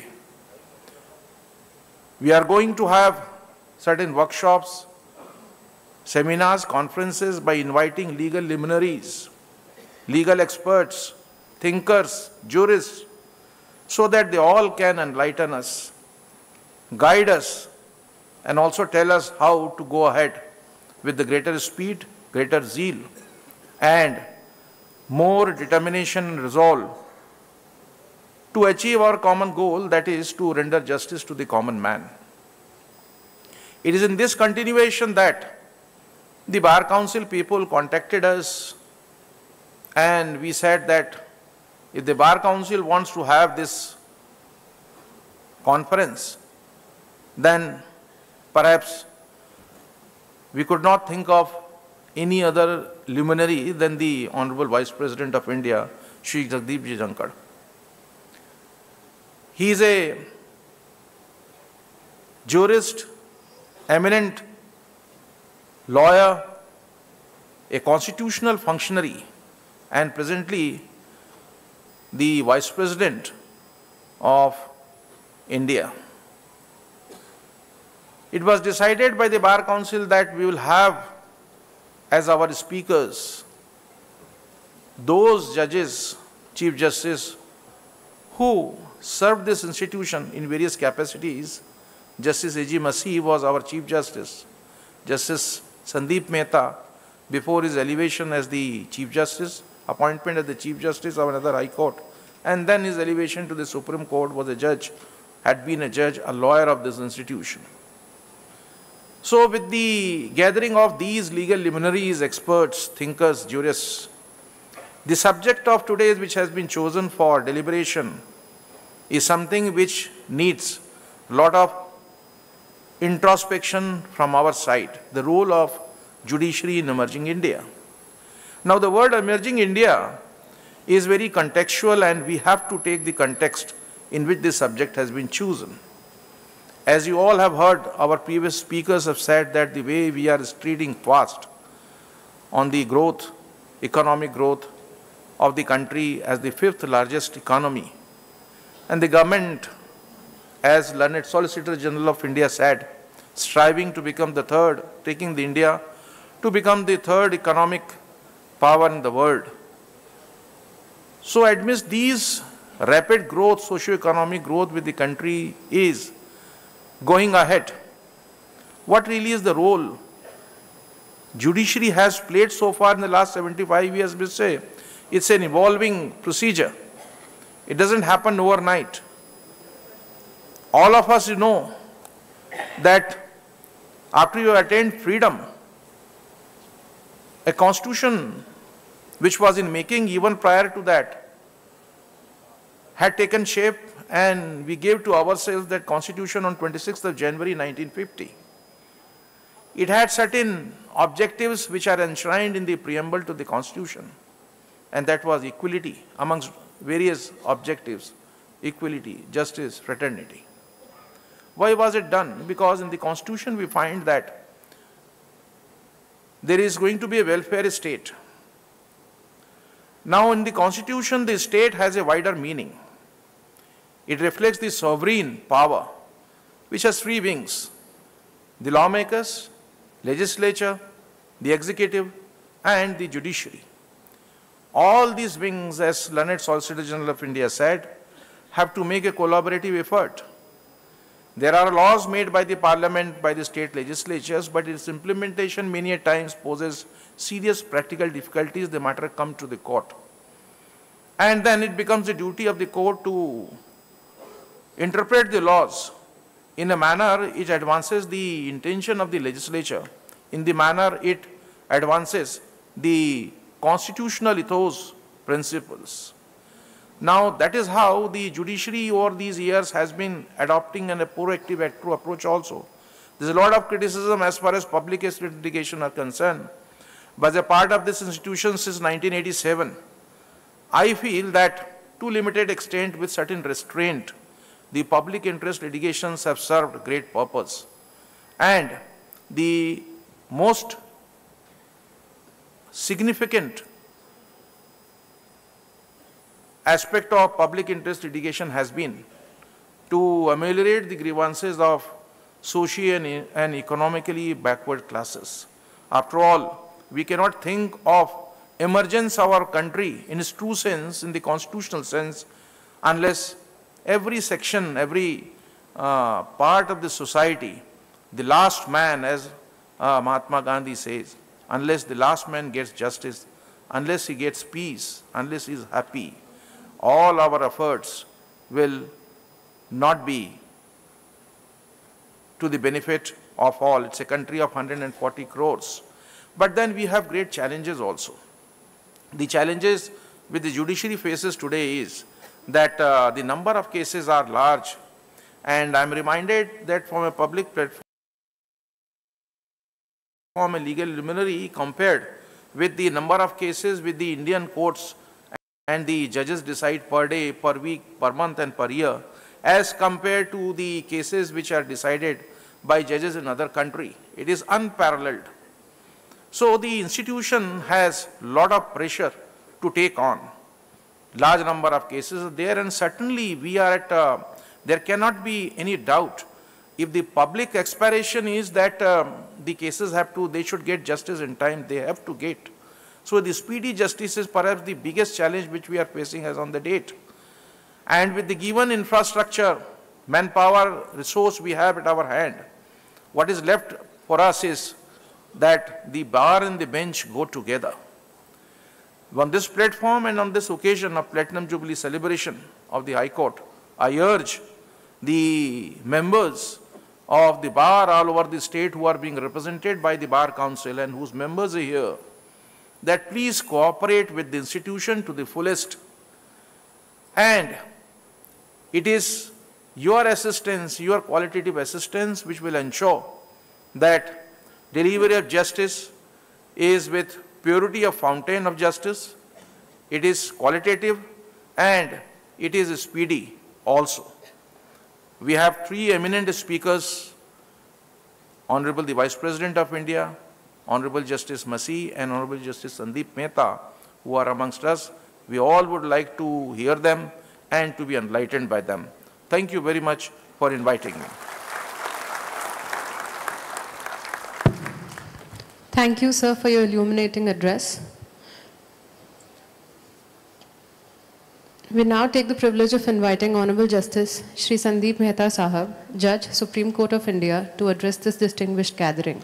We are going to have certain workshops, seminars, conferences by inviting legal luminaries, legal experts, thinkers, jurists, so that they all can enlighten us, guide us, and also tell us how to go ahead with the greater speed, greater zeal, and more determination and resolve to achieve our common goal, that is to render justice to the common man. It is in this continuation that the Bar Council people contacted us, and we said that if the Bar Council wants to have this conference, then perhaps we could not think of any other luminary than the Honorable Vice President of India, Shri Jagdeep Ji Dhankad. He is a jurist, eminent lawyer, a constitutional functionary, and presently the Vice President of India. It was decided by the Bar Council that we will have as our speakers those judges, Chief Justice, who served this institution in various capacities. Justice A G Masih was our Chief Justice. Justice Sandeep Mehta, before his elevation as the Chief Justice, appointment as the Chief Justice of another High Court, and then his elevation to the Supreme Court, was a judge, had been a judge, a lawyer of this institution. So with the gathering of these legal luminaries, experts, thinkers, jurists, the subject of today which has been chosen for deliberation is something which needs a lot of introspection from our side, the role of judiciary in emerging India. Now the word emerging India is very contextual, and we have to take the context in which this subject has been chosen. As you all have heard, our previous speakers have said that the way we are streading fast on the growth, economic growth of the country as the fifth largest economy, and the government, as learned Solicitor General of India said, striving to become the third, taking the India to become the third economic power in the world. So amidst these rapid growth, socio-economic growth with the country is going ahead, what really is the role judiciary has played so far in the last seventy-five years? We say it's an evolving procedure. It doesn't happen overnight. All of us know that after you attained freedom, a constitution which was in making even prior to that had taken shape and we gave to ourselves that constitution on twenty-sixth of January nineteen fifty. It had certain objectives which are enshrined in the preamble to the constitution, and that was equality amongst various objectives: equality, justice, fraternity. Why was it done? Because in the constitution we find that there is going to be a welfare state. Now in the constitution, the state has a wider meaning. It reflects the sovereign power, which has three wings: the lawmakers, legislature, the executive, and the judiciary. All these wings, as learned Solicitor General of India said, have to make a collaborative effort. There are laws made by the parliament, by the state legislatures, but its implementation many a times poses serious practical difficulties. The matter comes to the court. And then it becomes the duty of the court to interpret the laws in a manner which advances the intention of the legislature, in the manner it advances the constitutional ethos principles. Now, that is how the judiciary over these years has been adopting an, a proactive approach also. There is a lot of criticism as far as public estate litigation are concerned. But as a part of this institution since nineteen eighty-seven, I feel that to limited extent with certain restraint, the public interest litigations have served great purpose. And the most significant aspect of public interest litigation has been to ameliorate the grievances of socially and economically backward classes. After all, we cannot think of emergence of our country in its true sense, in the constitutional sense, unless every section, every uh, part of the society, the last man, as uh, Mahatma Gandhi says, unless the last man gets justice, unless he gets peace, unless he is happy, all our efforts will not be to the benefit of all. It's a country of one hundred forty crores. But then we have great challenges also. The challenges which the judiciary faces today is that uh, the number of cases are large, and I'm reminded that from a public platform, a legal luminary compared with the number of cases with the Indian courts and the judges decide per day, per week, per month and per year, as compared to the cases which are decided by judges in other country. It is unparalleled. So the institution has a lot of pressure to take on. Large number of cases are there, and certainly we are at, uh, there cannot be any doubt. If the public aspiration is that um, the cases have to, they should get justice in time, they have to get. So the speedy justice is perhaps the biggest challenge which we are facing as on the date. And with the given infrastructure, manpower, resource we have at our hand, what is left for us is that the bar and the bench go together. On this platform and on this occasion of Platinum Jubilee celebration of the High Court, I urge the members of the bar all over the state who are being represented by the Bar Council and whose members are here, that please cooperate with the institution to the fullest. And it is your assistance, your qualitative assistance, which will ensure that delivery of justice is with purity of fountain of justice, it is qualitative, and it is speedy also. We have three eminent speakers, Honorable the Vice President of India, Honorable Justice Masih and Honorable Justice Sandeep Mehta, who are amongst us. We all would like to hear them and to be enlightened by them. Thank you very much for inviting me. Thank you, sir, for your illuminating address. We now take the privilege of inviting Honorable Justice Shri Sandeep Mehta Sahab, Judge, Supreme Court of India, to address this distinguished gathering.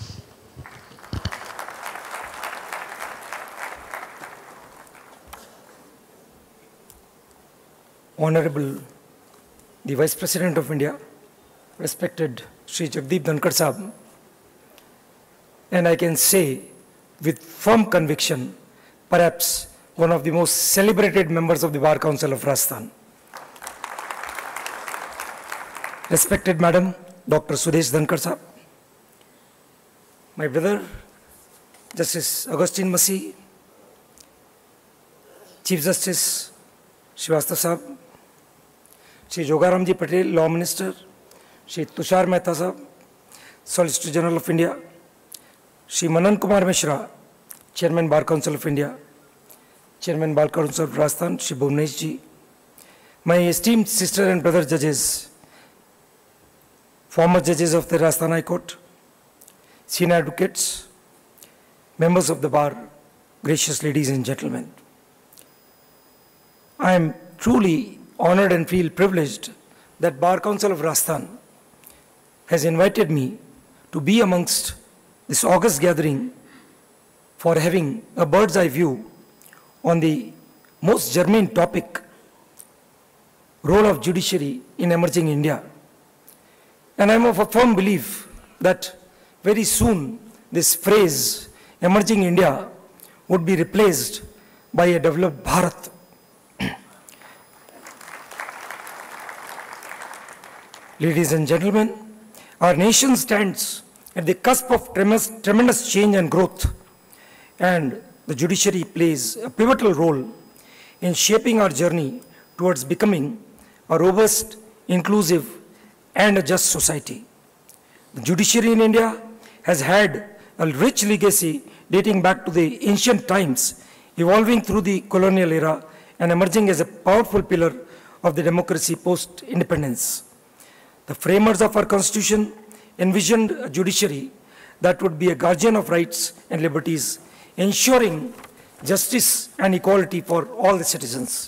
Honorable the Vice President of India, respected Shri Jagdeep Dhankar Sahab, and I can say with firm conviction, perhaps one of the most celebrated members of the Bar Council of Rajasthan. respected Madam Doctor Sudesh Dhankar Sahab, my brother Justice Augustine Masih, Chief Justice Srivastava Sahab, Shri Jogaramji Patel, Law Minister, Shri Tushar Mehta Sahab, Solicitor General of India, Shri Manan Kumar Mishra, Chairman Bar Council of India, Chairman Bar Council of Rajasthan, Shri Bhuvnesh Ji, my esteemed sister and brother judges, former judges of the Rajasthan High Court, senior advocates, members of the bar, gracious ladies and gentlemen. I am truly honored and feel privileged that Bar Council of Rajasthan has invited me to be amongst this august gathering for having a bird's eye view on the most germane topic, role of judiciary in emerging India. And I'm of a firm belief that very soon this phrase, emerging India, would be replaced by a developed Bharat. Ladies and gentlemen, our nation stands at the cusp of tremendous, tremendous change and growth, and the judiciary plays a pivotal role in shaping our journey towards becoming a robust, inclusive, and a just society. The judiciary in India has had a rich legacy dating back to the ancient times, evolving through the colonial era and emerging as a powerful pillar of the democracy post-independence. The framers of our constitution envisioned a judiciary that would be a guardian of rights and liberties, ensuring justice and equality for all the citizens.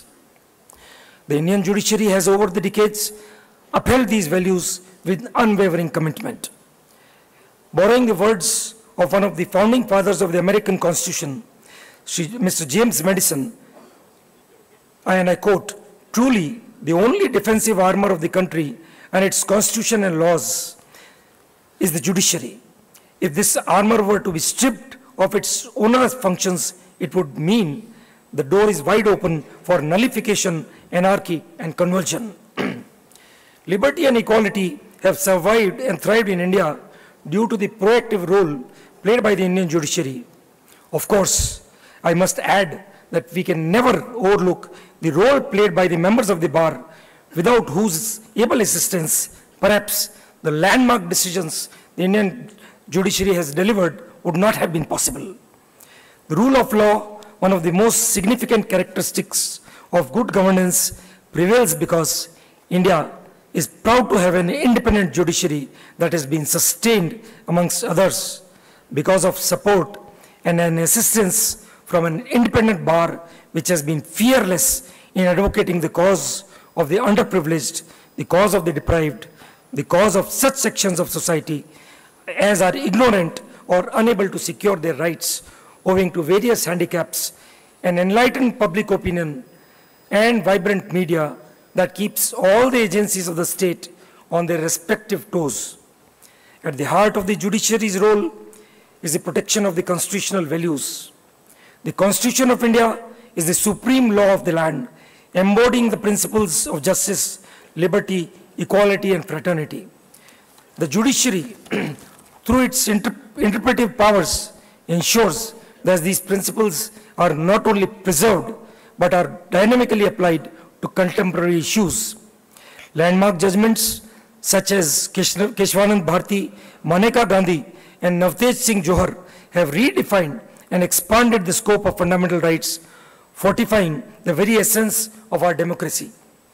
The Indian judiciary has over the decades upheld these values with unwavering commitment. Borrowing the words of one of the founding fathers of the American Constitution, Mister James Madison, and I quote, "Truly, the only defensive armor of the country and its constitution and laws is the judiciary. If this armor were to be stripped of its onerous functions, it would mean the door is wide open for nullification, anarchy, and convulsion." Liberty and equality have survived and thrived in India due to the proactive role played by the Indian judiciary. Of course, I must add that we can never overlook the role played by the members of the bar, without whose able assistance, perhaps the landmark decisions the Indian judiciary has delivered would not have been possible. The rule of law, one of the most significant characteristics of good governance, prevails because India is proud to have an independent judiciary that has been sustained, amongst others, because of support and an assistance from an independent bar which has been fearless in advocating the cause of the underprivileged, the cause of the deprived, the cause of such sections of society as are ignorant or unable to secure their rights owing to various handicaps, an enlightened public opinion, and vibrant media that keeps all the agencies of the state on their respective toes. At the heart of the judiciary's role is the protection of the constitutional values. The Constitution of India is the supreme law of the land, embodying the principles of justice, liberty, equality, and fraternity. The judiciary, through its inter interpretive powers, ensures that these principles are not only preserved, but are dynamically applied to contemporary issues. Landmark judgments such as Keshwanand Bharti, Maneka Gandhi, and Navtej Singh Johar have redefined and expanded the scope of fundamental rights, fortifying the very essence of our democracy.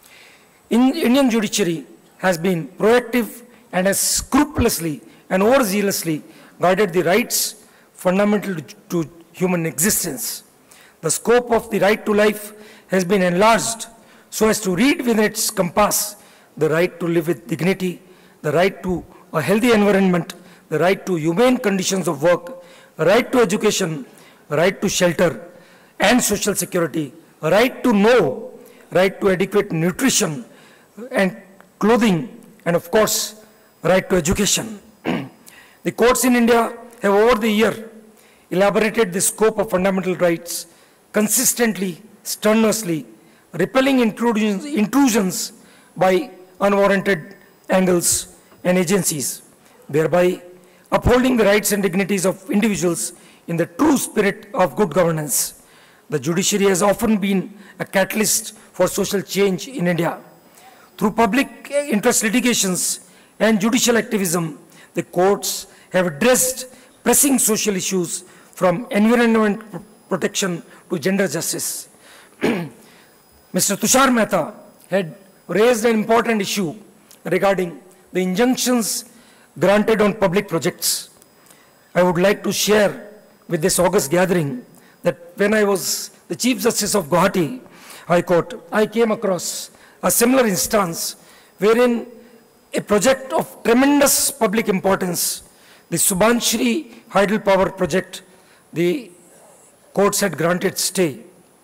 In, Indian judiciary has been proactive and has scrupulously and overzealously guarded the rights fundamental to human existence. The scope of the right to life has been enlarged so as to read within its compass the right to live with dignity, the right to a healthy environment, the right to humane conditions of work, a right to education, a right to shelter and social security, a right to know, right to adequate nutrition and clothing, and of course, right to education. The courts in India have over the year elaborated the scope of fundamental rights consistently, strenuously, repelling intrusions, intrusions by unwarranted angles and agencies, thereby upholding the rights and dignities of individuals in the true spirit of good governance. The judiciary has often been a catalyst for social change in India. Through public interest litigations and judicial activism, the courts have addressed pressing social issues from environment protection to gender justice. Mister Tushar Mehta had raised an important issue regarding the injunctions granted on public projects. I would like to share with this august gathering that when I was the Chief Justice of Guwahati High Court, I came across a similar instance wherein a project of tremendous public importance, the Subanshree Hydel Power Project, the courts had granted stay.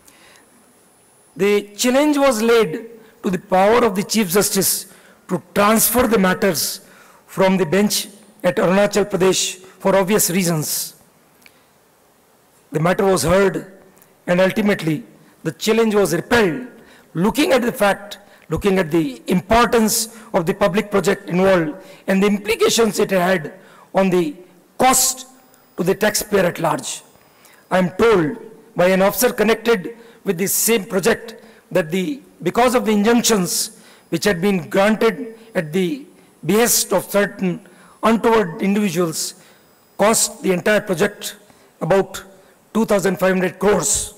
The challenge was laid to the power of the Chief Justice to transfer the matters from the bench at Arunachal Pradesh for obvious reasons. The matter was heard and ultimately the challenge was repelled, looking at the fact, looking at the importance of the public project involved and the implications it had on the cost to the taxpayer at large. I am told by an officer connected with this same project that the, because of the injunctions which had been granted at the behest of certain untoward individuals, cost the entire project about two thousand five hundred crores.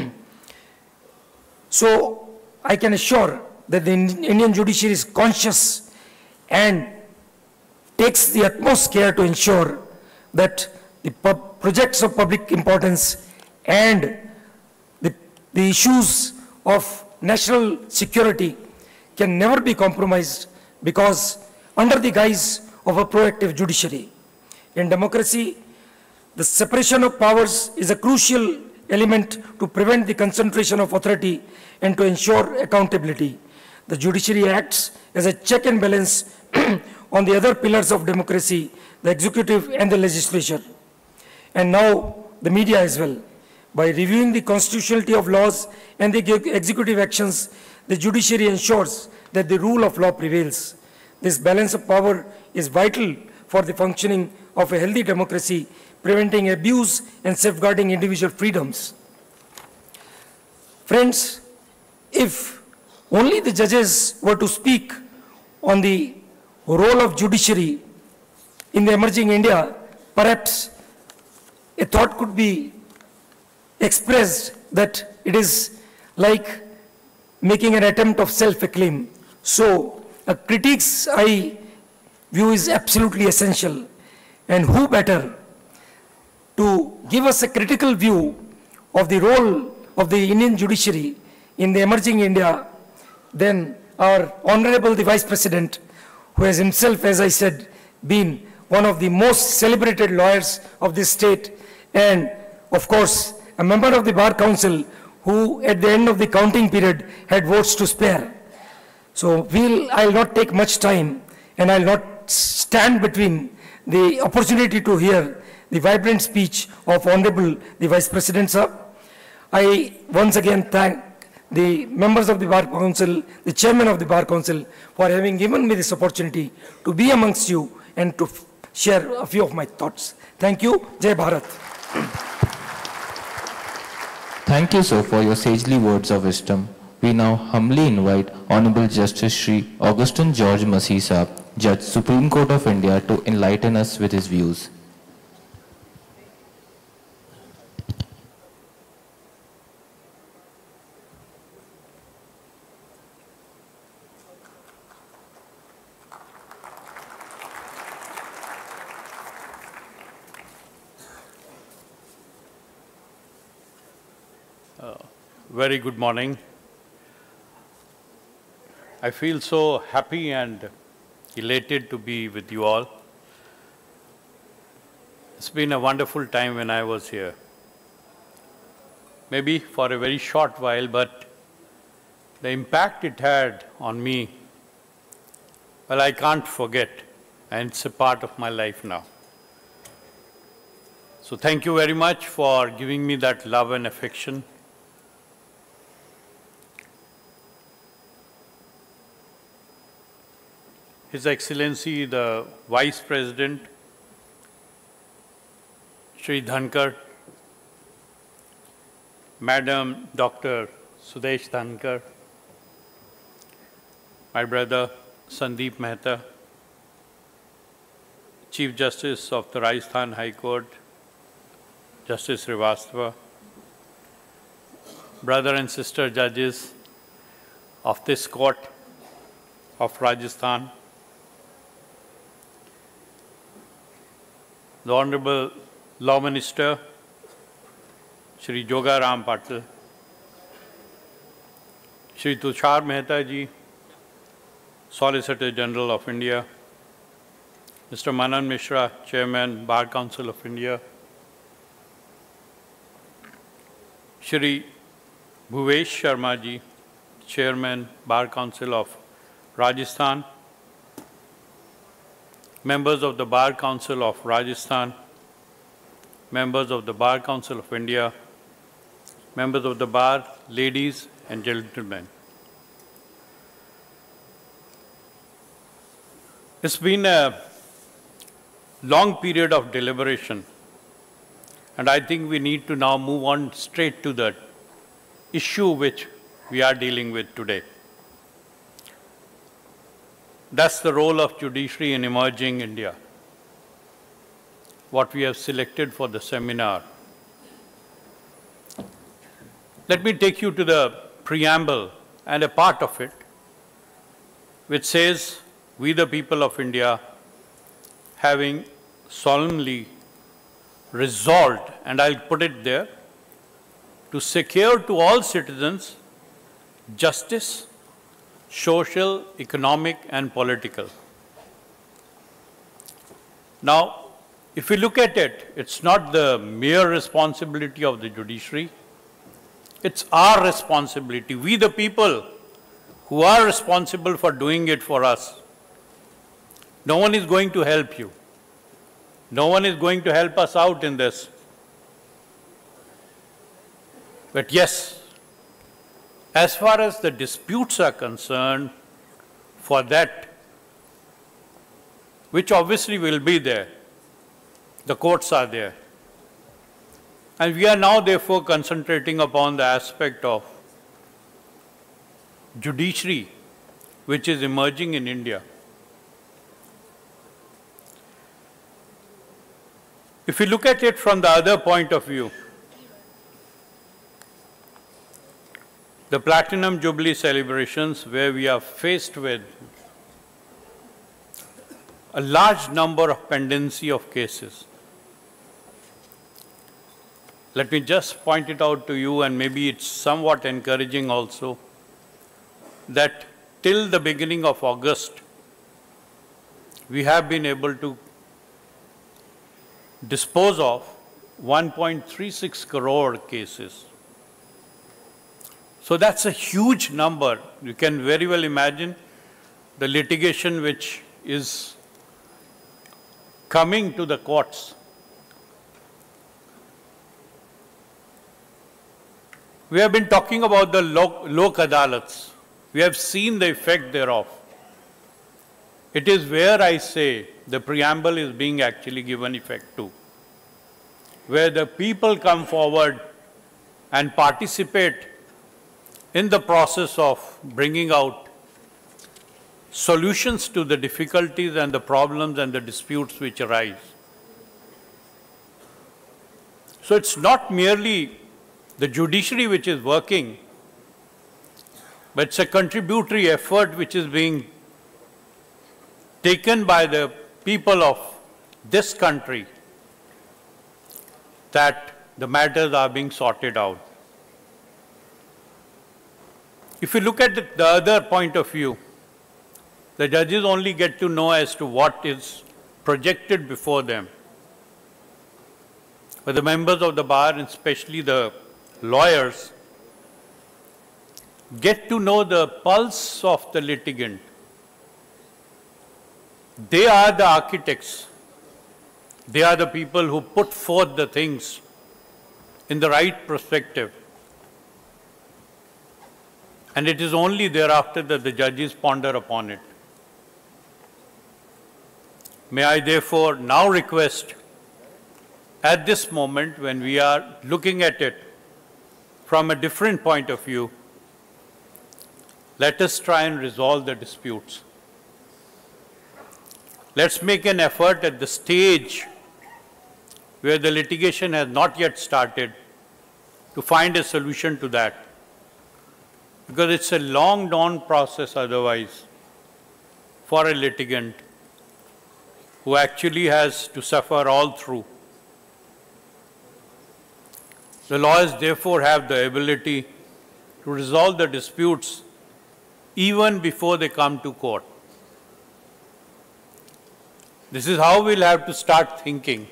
So I can assure that the Indian judiciary is conscious and takes the utmost care to ensure that the projects of public importance and the, the issues of national security can never be compromised because under the guise of a proactive judiciary. In democracy, the separation of powers is a crucial element to prevent the concentration of authority and to ensure accountability. The judiciary acts as a check and balance on the other pillars of democracy, the executive and the legislature. And now the media as well. By reviewing the constitutionality of laws and the executive actions, the judiciary ensures that the rule of law prevails. This balance of power is vital for the functioning of a healthy democracy, preventing abuse and safeguarding individual freedoms. Friends, if only the judges were to speak on the role of judiciary in the emerging India, perhaps a thought could be expressed that it is like making an attempt of self-acclaim. So a critique's eye view is absolutely essential. And who better to give us a critical view of the role of the Indian judiciary in the emerging India than our Honorable the Vice President, who has himself, as I said, been one of the most celebrated lawyers of this state, and of course, a member of the Bar Council who at the end of the counting period had votes to spare. So we'll, I'll not take much time and I'll not stand between the opportunity to hear the vibrant speech of Honorable the Vice President, sir. I once again thank the members of the Bar Council, the Chairman of the Bar Council, for having given me this opportunity to be amongst you and to share a few of my thoughts. Thank you. Jai Bharat. Thank you, sir, for your sagely words of wisdom. We now humbly invite Honorable Justice Shri Augustine George Masih Saab, Judge, Supreme Court of India, to enlighten us with his views. Very good morning. I feel so happy and elated to be with you all. It's been a wonderful time when I was here. Maybe for a very short while, but the impact it had on me, well, I can't forget, and it's a part of my life now. So thank you very much for giving me that love and affection. His Excellency the Vice President, Shri Dhankar, Madam Doctor Sudesh Dhankar, my brother Sandeep Mehta, Chief Justice of the Rajasthan High Court, Justice Srivastava, brother and sister judges of this court of Rajasthan, the Honorable Law Minister, Shri Joga Ram Patil, Shri Tushar Mehta ji, Solicitor General of India, Mister Manan Mishra, Chairman, Bar Council of India, Shri Bhuvesh Sharma ji, Chairman, Bar Council of Rajasthan, members of the Bar Council of Rajasthan, members of the Bar Council of India, members of the Bar, ladies and gentlemen. It's been a long period of deliberation, and I think we need to now move on straight to the issue which we are dealing with today. That's the role of judiciary in emerging India, what we have selected for the seminar. Let me take you to the preamble and a part of it, which says, "We the people of India, having solemnly resolved," and I'll put it there, "to secure to all citizens justice, social, economic, and political." Now, if we look at it, it's not the mere responsibility of the judiciary, it's our responsibility. We the people who are responsible for doing it for us. No one is going to help you. No one is going to help us out in this. But yes, as far as the disputes are concerned, for that, which obviously will be there, the courts are there. And we are now therefore concentrating upon the aspect of judiciary, which is emerging in India. If we look at it from the other point of view, the Platinum Jubilee celebrations, where we are faced with a large number of pendency of cases. Let me just point it out to you, and maybe it's somewhat encouraging also, that till the beginning of August, we have been able to dispose of one point three six crore cases. So that's a huge number. You can very well imagine the litigation which is coming to the courts. We have been talking about the Lok Adalats. We have seen the effect thereof. It is where I say the preamble is being actually given effect to, where the people come forward and participate in the process of bringing out solutions to the difficulties and the problems and the disputes which arise. So it's not merely the judiciary which is working, but it's a contributory effort which is being taken by the people of this country, that the matters are being sorted out. If you look at it, the other point of view, the judges only get to know as to what is projected before them. But the members of the bar, and especially the lawyers, get to know the pulse of the litigant. They are the architects. They are the people who put forth the things in the right perspective. And it is only thereafter that the judges ponder upon it. May I therefore now request, at this moment when we are looking at it from a different point of view, let us try and resolve the disputes. Let's make an effort at the stage where the litigation has not yet started to find a solution to that. Because it's a long drawn process otherwise for a litigant who actually has to suffer all through. The lawyers therefore have the ability to resolve the disputes even before they come to court. This is how we'll have to start thinking.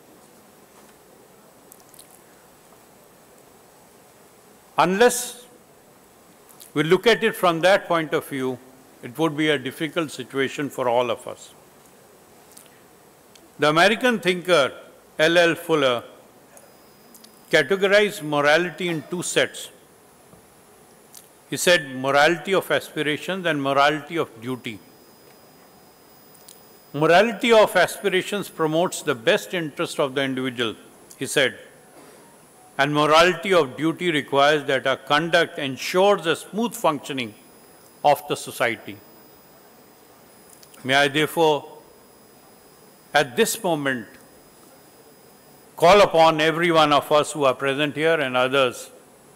Unless we look at it from that point of view, it would be a difficult situation for all of us. The American thinker L L Fuller categorized morality in two sets. He said morality of aspirations and morality of duty. Morality of aspirations promotes the best interest of the individual, he said, and morality of duty requires that our conduct ensures the smooth functioning of the society. May I therefore, at this moment, call upon every one of us who are present here and others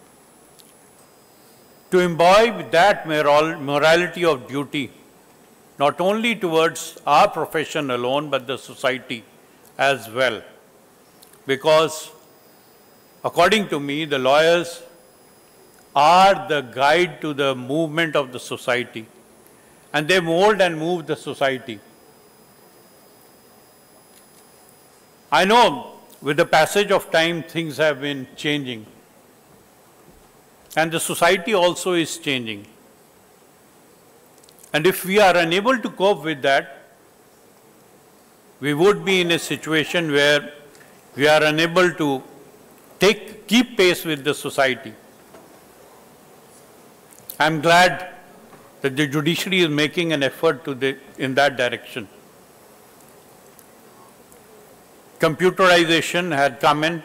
to imbibe that moral, morality of duty, not only towards our profession alone, but the society as well. Because according to me, the lawyers are the guide to the movement of the society, and they mold and move the society. I know with the passage of time, things have been changing, and the society also is changing. And if we are unable to cope with that, we would be in a situation where we are unable to take, keep pace with the society. I'm glad that the judiciary is making an effort to the, in that direction. Computerization had come in.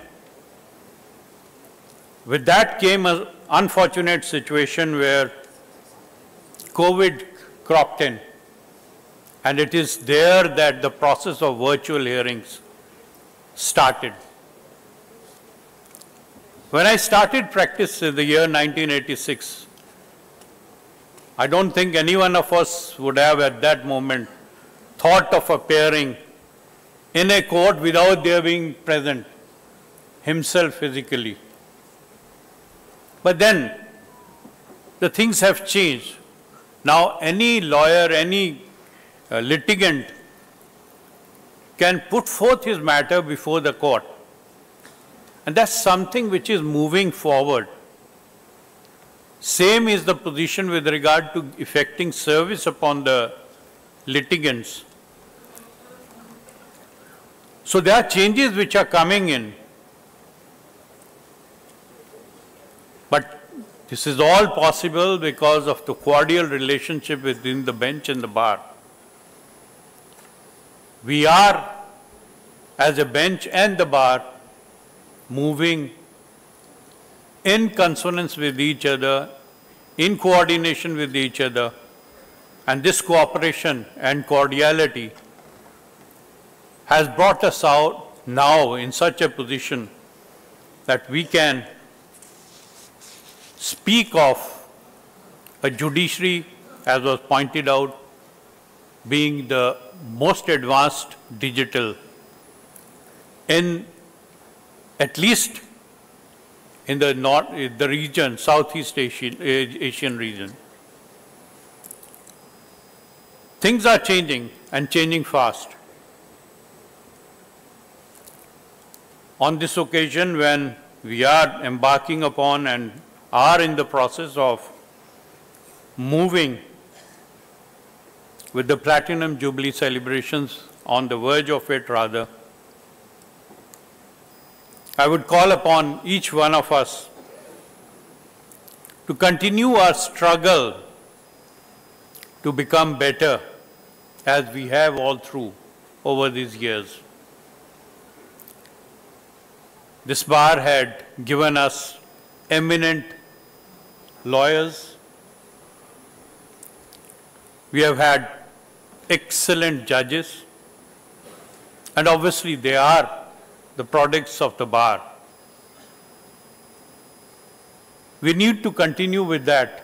With that came an unfortunate situation where COVID cropped in, and it is there that the process of virtual hearings started. When I started practice in the year nineteen eighty-six, I don't think any one of us would have at that moment thought of appearing in a court without their being present himself physically. But then the things have changed. Now any lawyer, any uh, litigant can put forth his matter before the court. And that's something which is moving forward. Same is the position with regard to effecting service upon the litigants. So there are changes which are coming in. But this is all possible because of the cordial relationship within the bench and the bar. We are, as a bench and the bar, moving in consonance with each other, in coordination with each other, and this cooperation and cordiality has brought us out now in such a position that we can speak of a judiciary, as was pointed out, being the most advanced digital in at least in the north, the region, Southeast Asian, Asian region. Things are changing and changing fast. On this occasion, when we are embarking upon and are in the process of moving with the Platinum Jubilee celebrations, on the verge of it rather, I would call upon each one of us to continue our struggle to become better as we have all through over these years. This bar had given us eminent lawyers. We have had excellent judges, and obviously they are the products of the bar. We need to continue with that.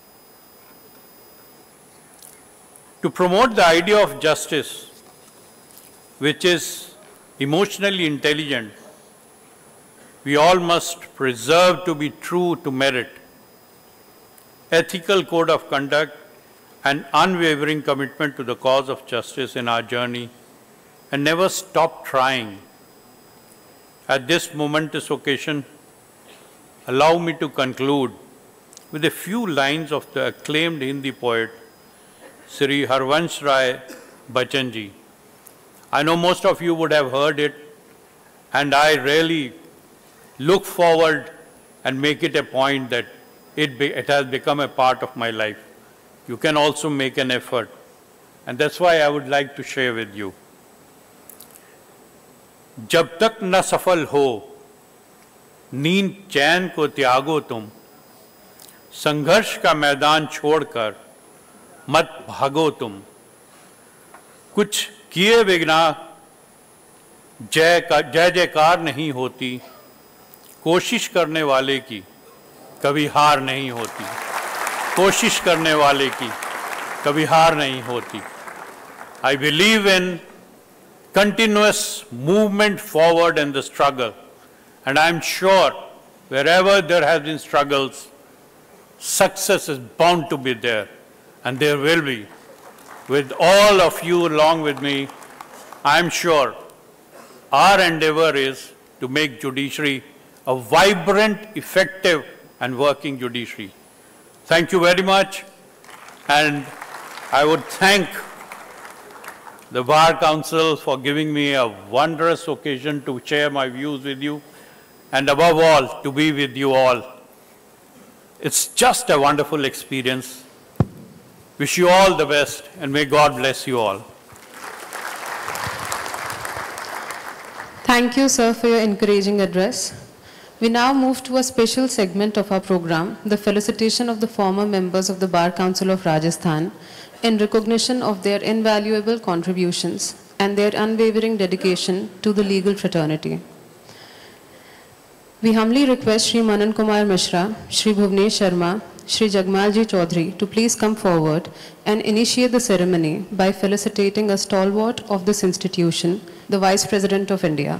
To promote the idea of justice, which is emotionally intelligent, we all must preserve to be true to merit, ethical code of conduct, and unwavering commitment to the cause of justice in our journey, and never stop trying. At this momentous occasion, allow me to conclude with a few lines of the acclaimed Hindi poet, Sri Harvansh Rai Bachchan ji. I know most of you would have heard it, and I really look forward and make it a point that it, be, it has become a part of my life. You can also make an effort, and that's why I would like to share with you. जब तक न सफल हो नींद चैन को त्यागो तुम, संघर्ष का मैदान छोड़कर मत भागो तुम, कुछ किए बिना जय का जय जयकार नहीं होती, कोशिश करने वाले की कभी हार नहीं होती, कोशिश करने वाले की कभी हार नहीं होती. I believe in continuous movement forward in the struggle, and I'm sure wherever there have been struggles, success is bound to be there, and there will be. With all of you along with me, I'm sure our endeavor is to make judiciary a vibrant, effective, and working judiciary. Thank you very much, and I would thank the Bar Council for giving me a wondrous occasion to share my views with you, and above all, to be with you all. It's just a wonderful experience. Wish you all the best, and may God bless you all. Thank you, sir, for your encouraging address. We now move to a special segment of our program, the felicitation of the former members of the Bar Council of Rajasthan in recognition of their invaluable contributions and their unwavering dedication to the legal fraternity. We humbly request Shri Manan Kumar Mishra, Shri Bhuvnesh Sharma, Shri Jagmalji Chaudhary to please come forward and initiate the ceremony by felicitating a stalwart of this institution, the Vice President of India.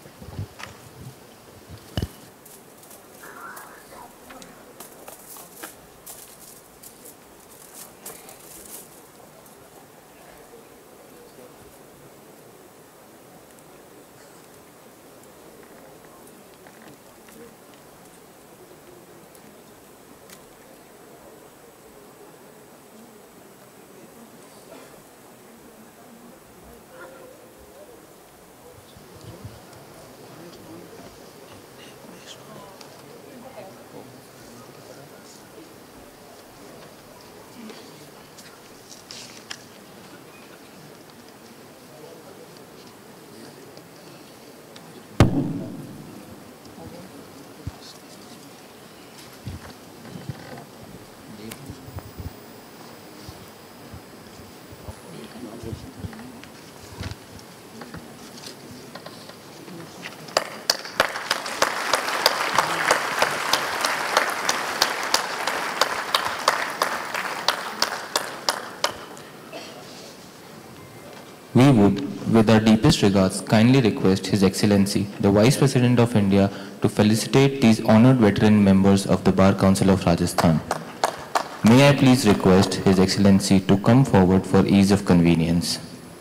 We would, with our deepest regards, kindly request His Excellency, the Vice President of India, to felicitate these honored veteran members of the Bar Council of Rajasthan. May I please request His Excellency to come forward for ease of convenience.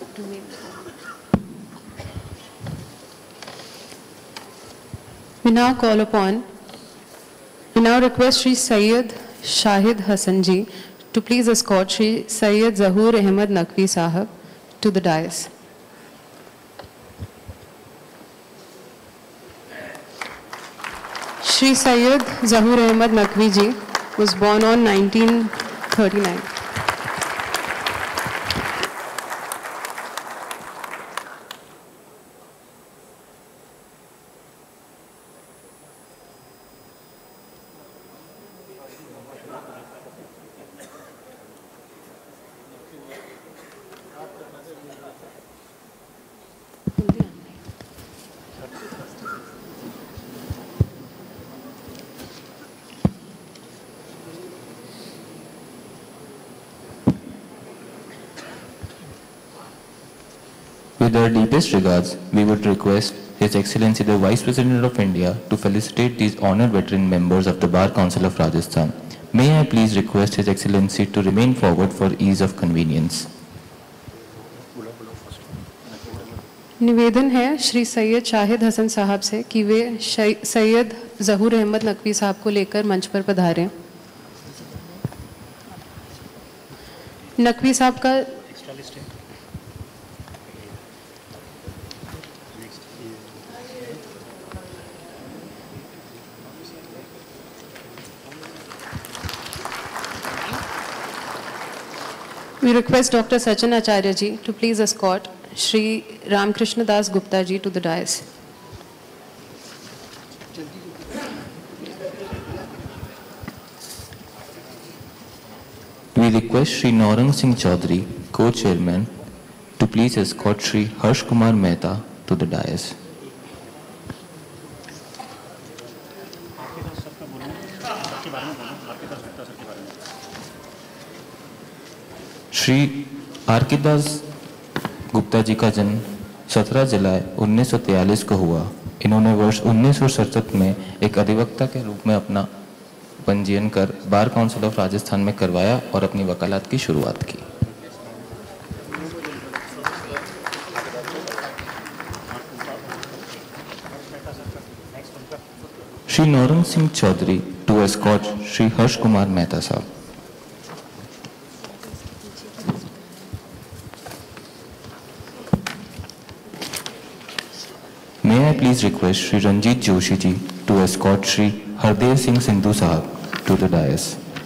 We now call upon, we now request Shri Syed Shahid Hassan ji to please escort Shri Syed Zahur Ahmed Naqvi Sahab to the dais. Shri Syed Zahur Ahmed Naqvi ji was born on nineteen thirty-nine. With our deepest regards, we would request His Excellency the Vice President of India to felicitate these honored veteran members of the Bar Council of Rajasthan. May I please request His Excellency to remain forward for ease of convenience. निवेदन है श्री सैयद शाहिद हसन साहब से कि वे सैयद ज़हूर अहमद नकवी साहब को लेकर मंच पर पधारें। नकवी साहब का We request Doctor Sachin Acharya ji to please escort Shri Ramkrishna Das Gupta ji to the dais. We request Shri Naurang Singh Chaudhary, Co-Chairman, to please escort Shri Harsh Kumar Mehta to the dais. Shri आरकेदास Gupta ji का जन्म सत्रह जुलाई उन्नीस सौ तैंतालीस को हुआ। इन्होंने वर्ष उन्नीस सौ सड़सठ में एक अधिवक्ता के रूप में अपना पंजीयन कर बार काउंसिल ऑफ राजस्थान में करवाया और अपनी वकालत की शुरुआत की। Shri Naurang Singh Chaudhary to escort Shri Harsh Kumar Mehta Sahab. May I please request Shri Ranjit Joshi ji to escort Shri Hardev Singh Sindhu Sahab to the dais.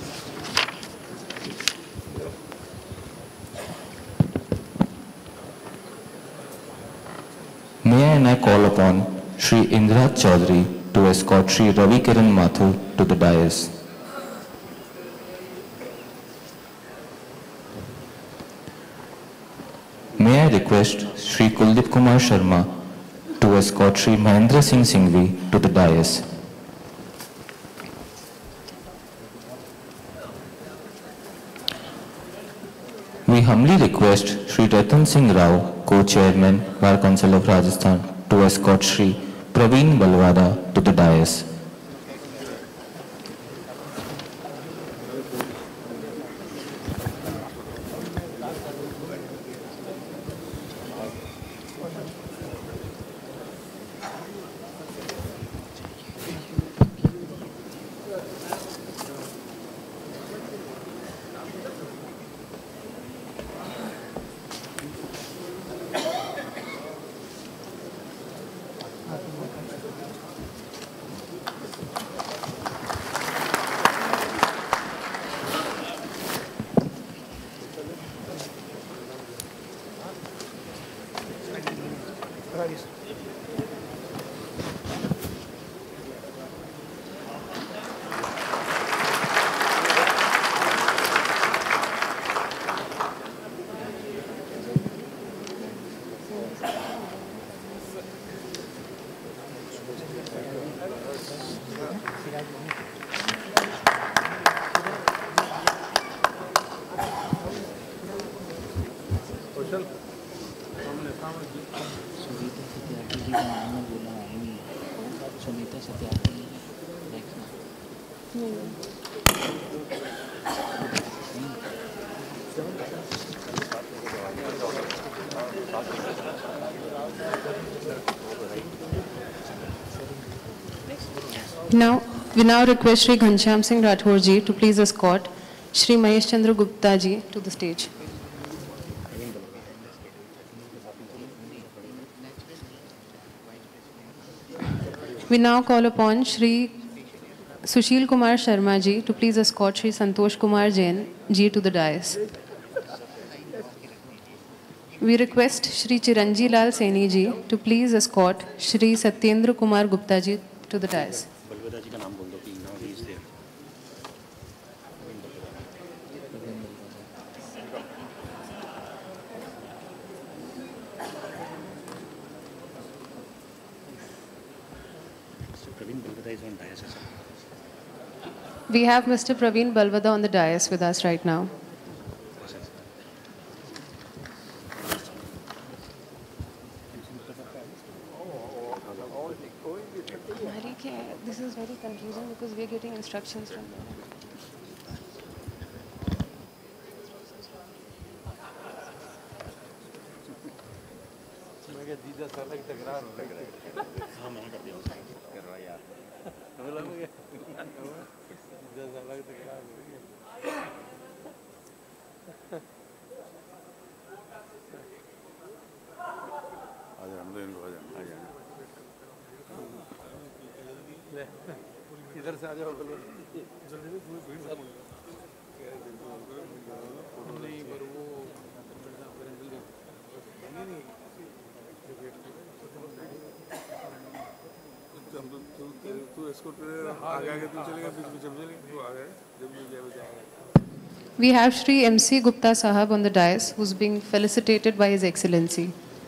May I now call upon Shri Indraj Chaudhary to escort Shri Ravi Kiran Mathur to the dais. May I request Shri Kuldip Kumar Sharma to escort Shri Mahendra Singh Singhvi to the dais. We humbly request Shri Ratan Singh Rao, Co-Chairman, Bar Council of Rajasthan, to escort Shri Praveen Balwada to the dais. Now, we now request Shri Ghanshyam Singh Rathore ji to please escort Shri Mahesh Chandra Gupta ji to the stage. We now call upon Shri Sushil Kumar Sharma ji to please escort Shri Santosh Kumar Jain ji to the dais. We request Shri Chiranji Lal Saini ji to please escort Shri Satyendra Kumar Gupta ji to the dais. We have Mister Praveen Balwada on the dais with us right now. Okay, this is very confusing because we are getting instructions from them. दीदा साला की तकरार हो लग रहा है। हाँ मैंने कर दिया उसको कर रहा यार हमें लगा कि दीदा साला की तकरार हो रही है। आ जाना तो इनको आ जाना आ जाना इधर से आ जाओ बोलो जल्दी नहीं पर वो नहीं नहीं We have Shri M C Gupta Sahab on the dais, who's being felicitated by His Excellency.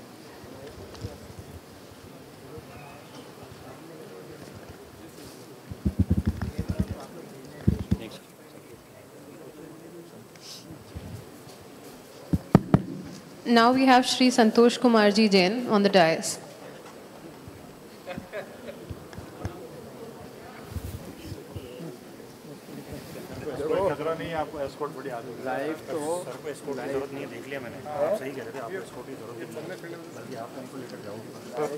Now we have Shri Santosh Kumar Ji Jain on the dais. खतरा नहीं है आपको एस्कॉर्ट बड़ी आदत लाइव तो सर को एस्कॉर्ट की जरूरत नहीं है देख लिया मैंने आप सही कह रहे थे आपको एस्कॉर्ट की जरूरत नहीं है बल्कि आप उनको लेकर जाओगे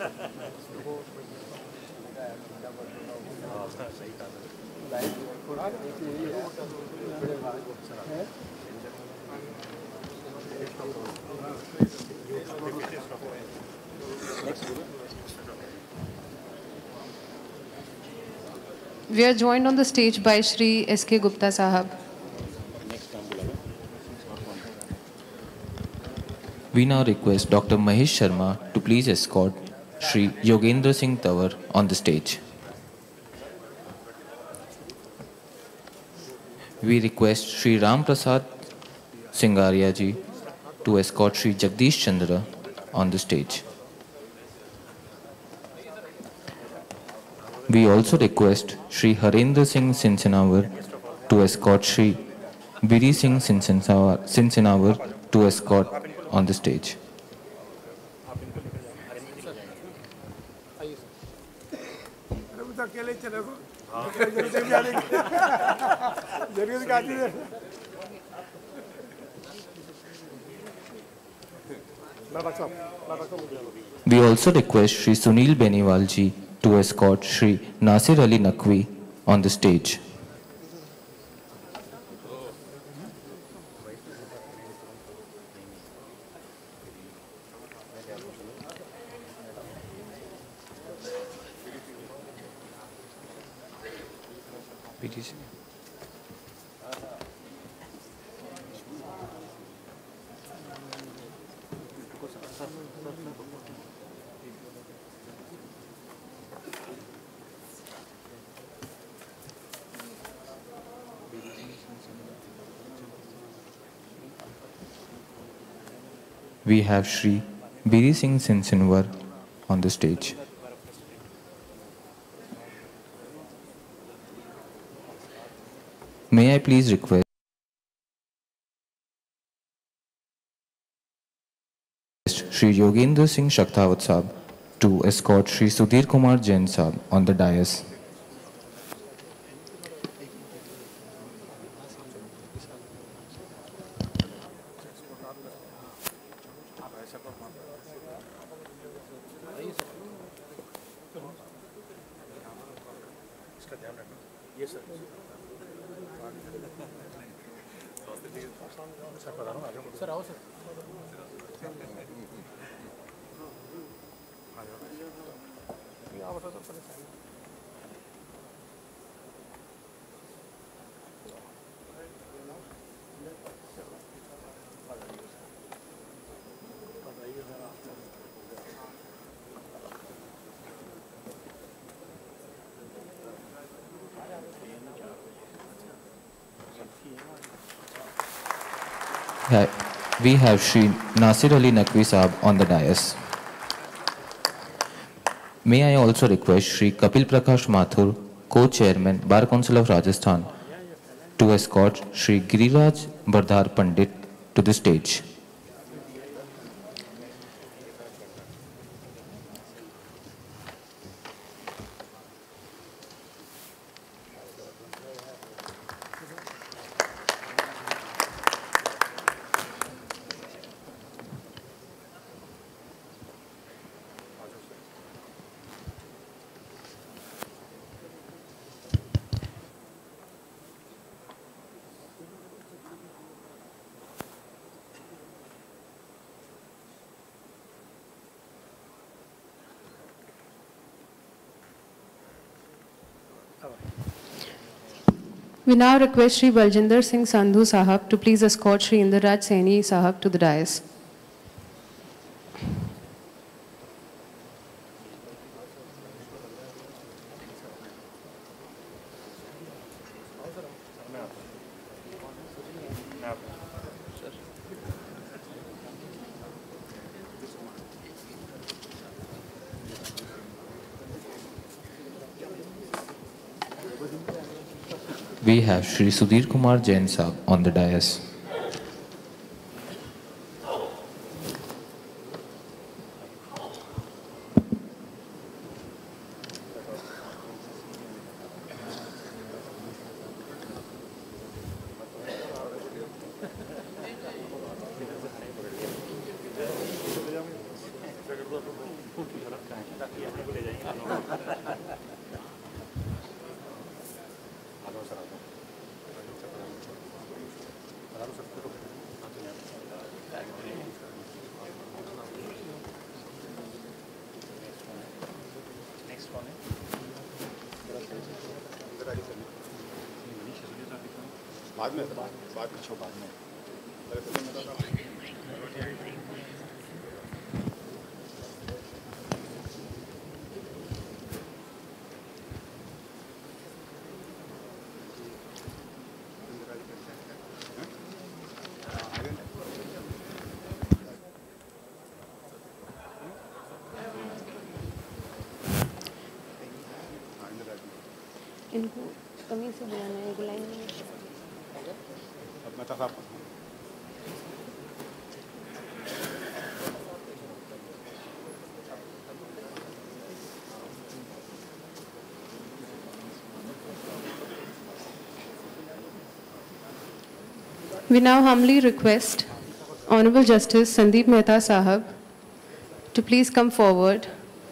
सही We are joined on the stage by Shri S K Gupta Sahab. We now request Doctor Mahesh Sharma to please escort Shri Yogendra Singh Tawar on the stage. We request Shri Ram Prasad Singaria Ji to escort Shri Jagdish Chandra on the stage. We also request Shri Harendra Singh Sinsinawar to escort Shri Biri Singh Sinsinawar to escort on the stage. We also request Shri Sunil Beniwal Ji to escort Shri Nasir Ali Naqvi on the stage. We have Shri Biri Singh Sinsinwar on the stage. May I please request Shri Yogendra Singh Shaktawat Sahab to escort Shri Sudhir Kumar Jain Sahab on the dais. We have Shri Nasir Ali Naqvi Sahab on the dais. May I also request Shri Kapil Prakash Mathur, Co-Chairman, Bar Council of Rajasthan, to escort Shri Giriraj Bardhar Pandit to the stage. We now request Shri Baljinder Singh Sandhu Sahab to please escort Shri Inderraj Saini Sahab to the dais. We have Shri Sudhir Kumar Jain Sahab on the dais. बाद में बाद बाद में छो बाद में इनको कमी से बुलाना है, बुलाएंगे नहीं। We now humbly request Honorable Justice Sandeep Mehta Sahab to please come forward.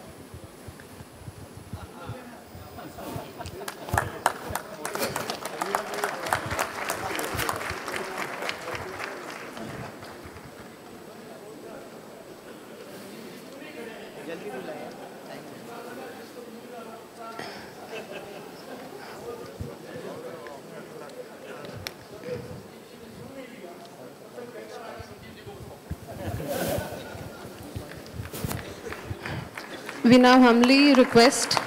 We now humbly request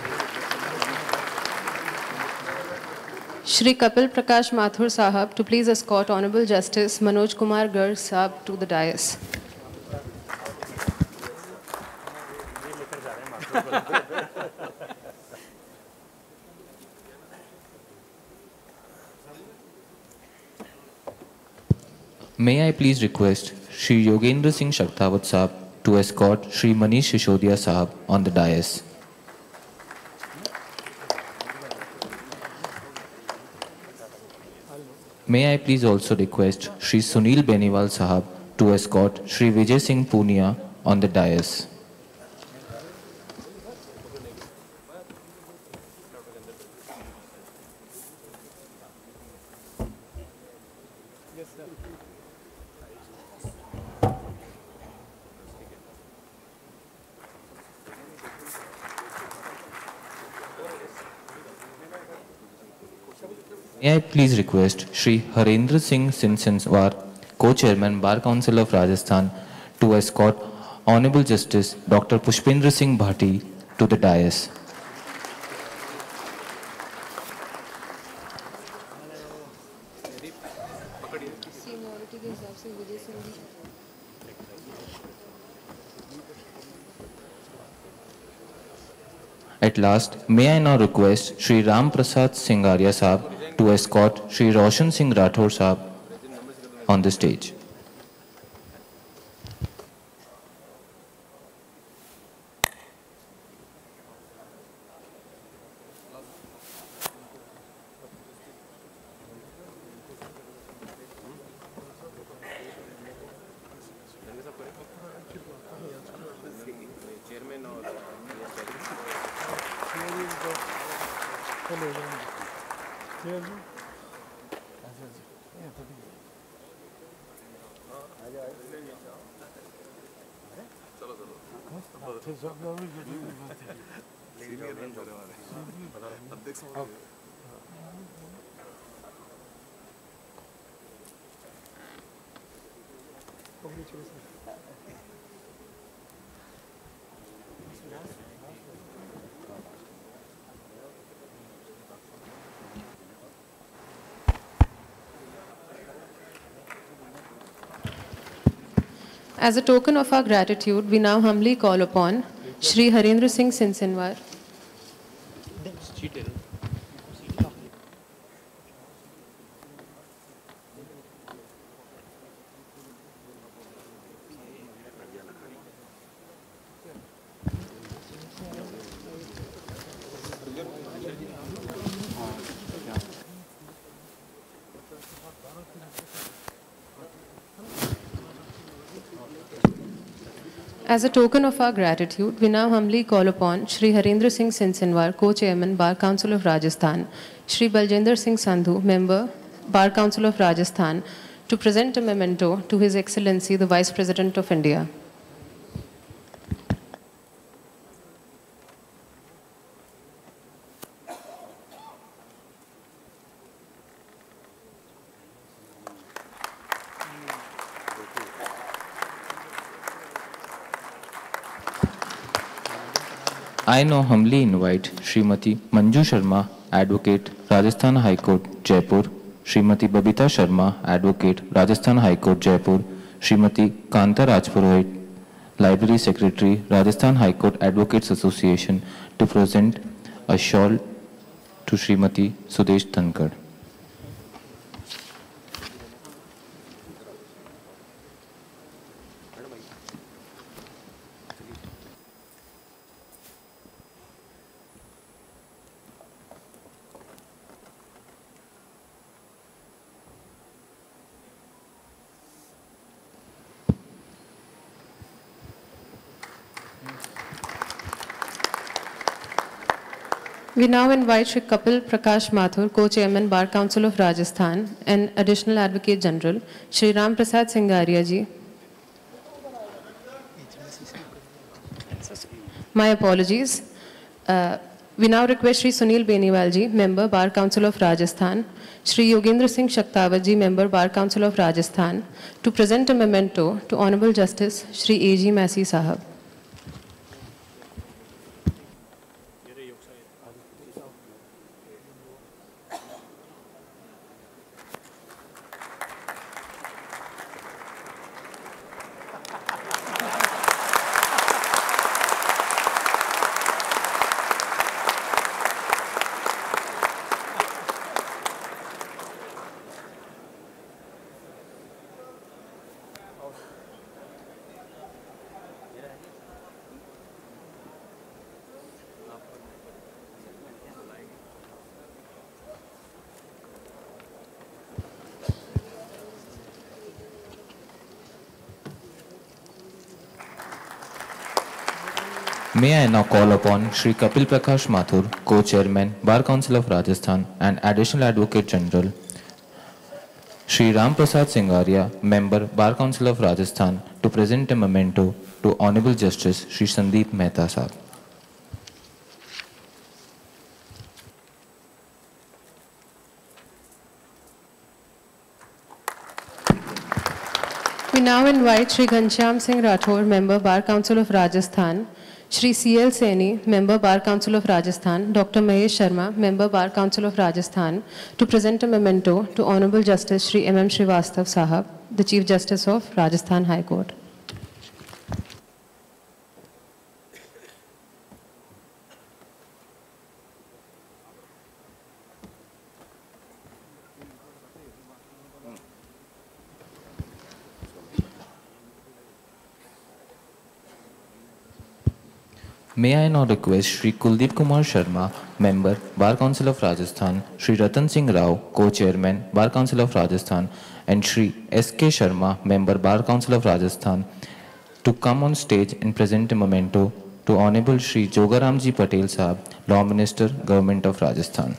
Shri Kapil Prakash Mathur Sahab to please escort Honorable Justice Manoj Kumar Garg Sahab to the dais. May I please request Shri Yogendra Singh Shaktawat Sahab to escort Shri Manish Shishodia Sahab on the dais. May I please also request Shri Sunil Beniwal Sahab to escort Shri Vijay Singh Punia on the dais. May I please request Shri Harendra Singh Sinsanswar, Co-Chairman, Bar Council of Rajasthan, to escort Honorable Justice Doctor Pushpendra Singh Bhati to the dais. At last, may I now request Shri Ram Prasad Singaria Sahab to escort Shri Roshan Singh Rathore Sahab on the stage. Senior range हो रहे हमारे अध्यक्ष As a token of our gratitude, we now humbly call upon Shri Harendra Singh Sinsinwar. As a token of our gratitude, we now humbly call upon Shri Harendra Singh Sinsinwar, Co-Chairman, Bar Council of Rajasthan, Shri Baljender Singh Sandhu, Member, Bar Council of Rajasthan, to present a memento to His Excellency, the Vice President of India. I now humbly invite Srimati Manju Sharma, Advocate, Rajasthan High Court, Jaipur, Srimati Babita Sharma, Advocate, Rajasthan High Court, Jaipur, Srimati Kanta Rajpurohit, Library Secretary, Rajasthan High Court Advocates Association, to present a shawl to Srimati Sudesh Thankar. We now invite Shri Kapil Prakash Mathur, Co-Chairman, Bar Council of Rajasthan, and Additional Advocate General, Shri Ram Prasad Singaria ji. My apologies. Uh, we now request Shri Sunil Beniwal ji, Member, Bar Council of Rajasthan, Shri Yogendra Singh Shaktawat ji, Member, Bar Council of Rajasthan, to present a memento to Honorable Justice Shri A G Massey Sahab. May I now call upon Shri Kapil Prakash Mathur, Co-Chairman, Bar Council of Rajasthan and Additional Advocate General, Shri Ram Prasad Singaria, Member, Bar Council of Rajasthan, to present a memento to Honorable Justice Shri Sandeep Mehta Sahab. We now invite Shri Ghanshyam Singh Rathore, Member, Bar Council of Rajasthan, Shri C L Saini, Member, Bar Council of Rajasthan, Doctor Mahesh Sharma, Member, Bar Council of Rajasthan, to present a memento to Honorable Justice Shri M M Srivastav Sahab, the Chief Justice of Rajasthan High Court. May I now request Shri Kuldeep Kumar Sharma, Member, Bar Council of Rajasthan, Shri Ratan Singh Rao, Co-Chairman, Bar Council of Rajasthan, and Shri S K Sharma, Member, Bar Council of Rajasthan, to come on stage and present a memento to Honorable Shri Jogaramji Patel Sahab, Law Minister, Government of Rajasthan.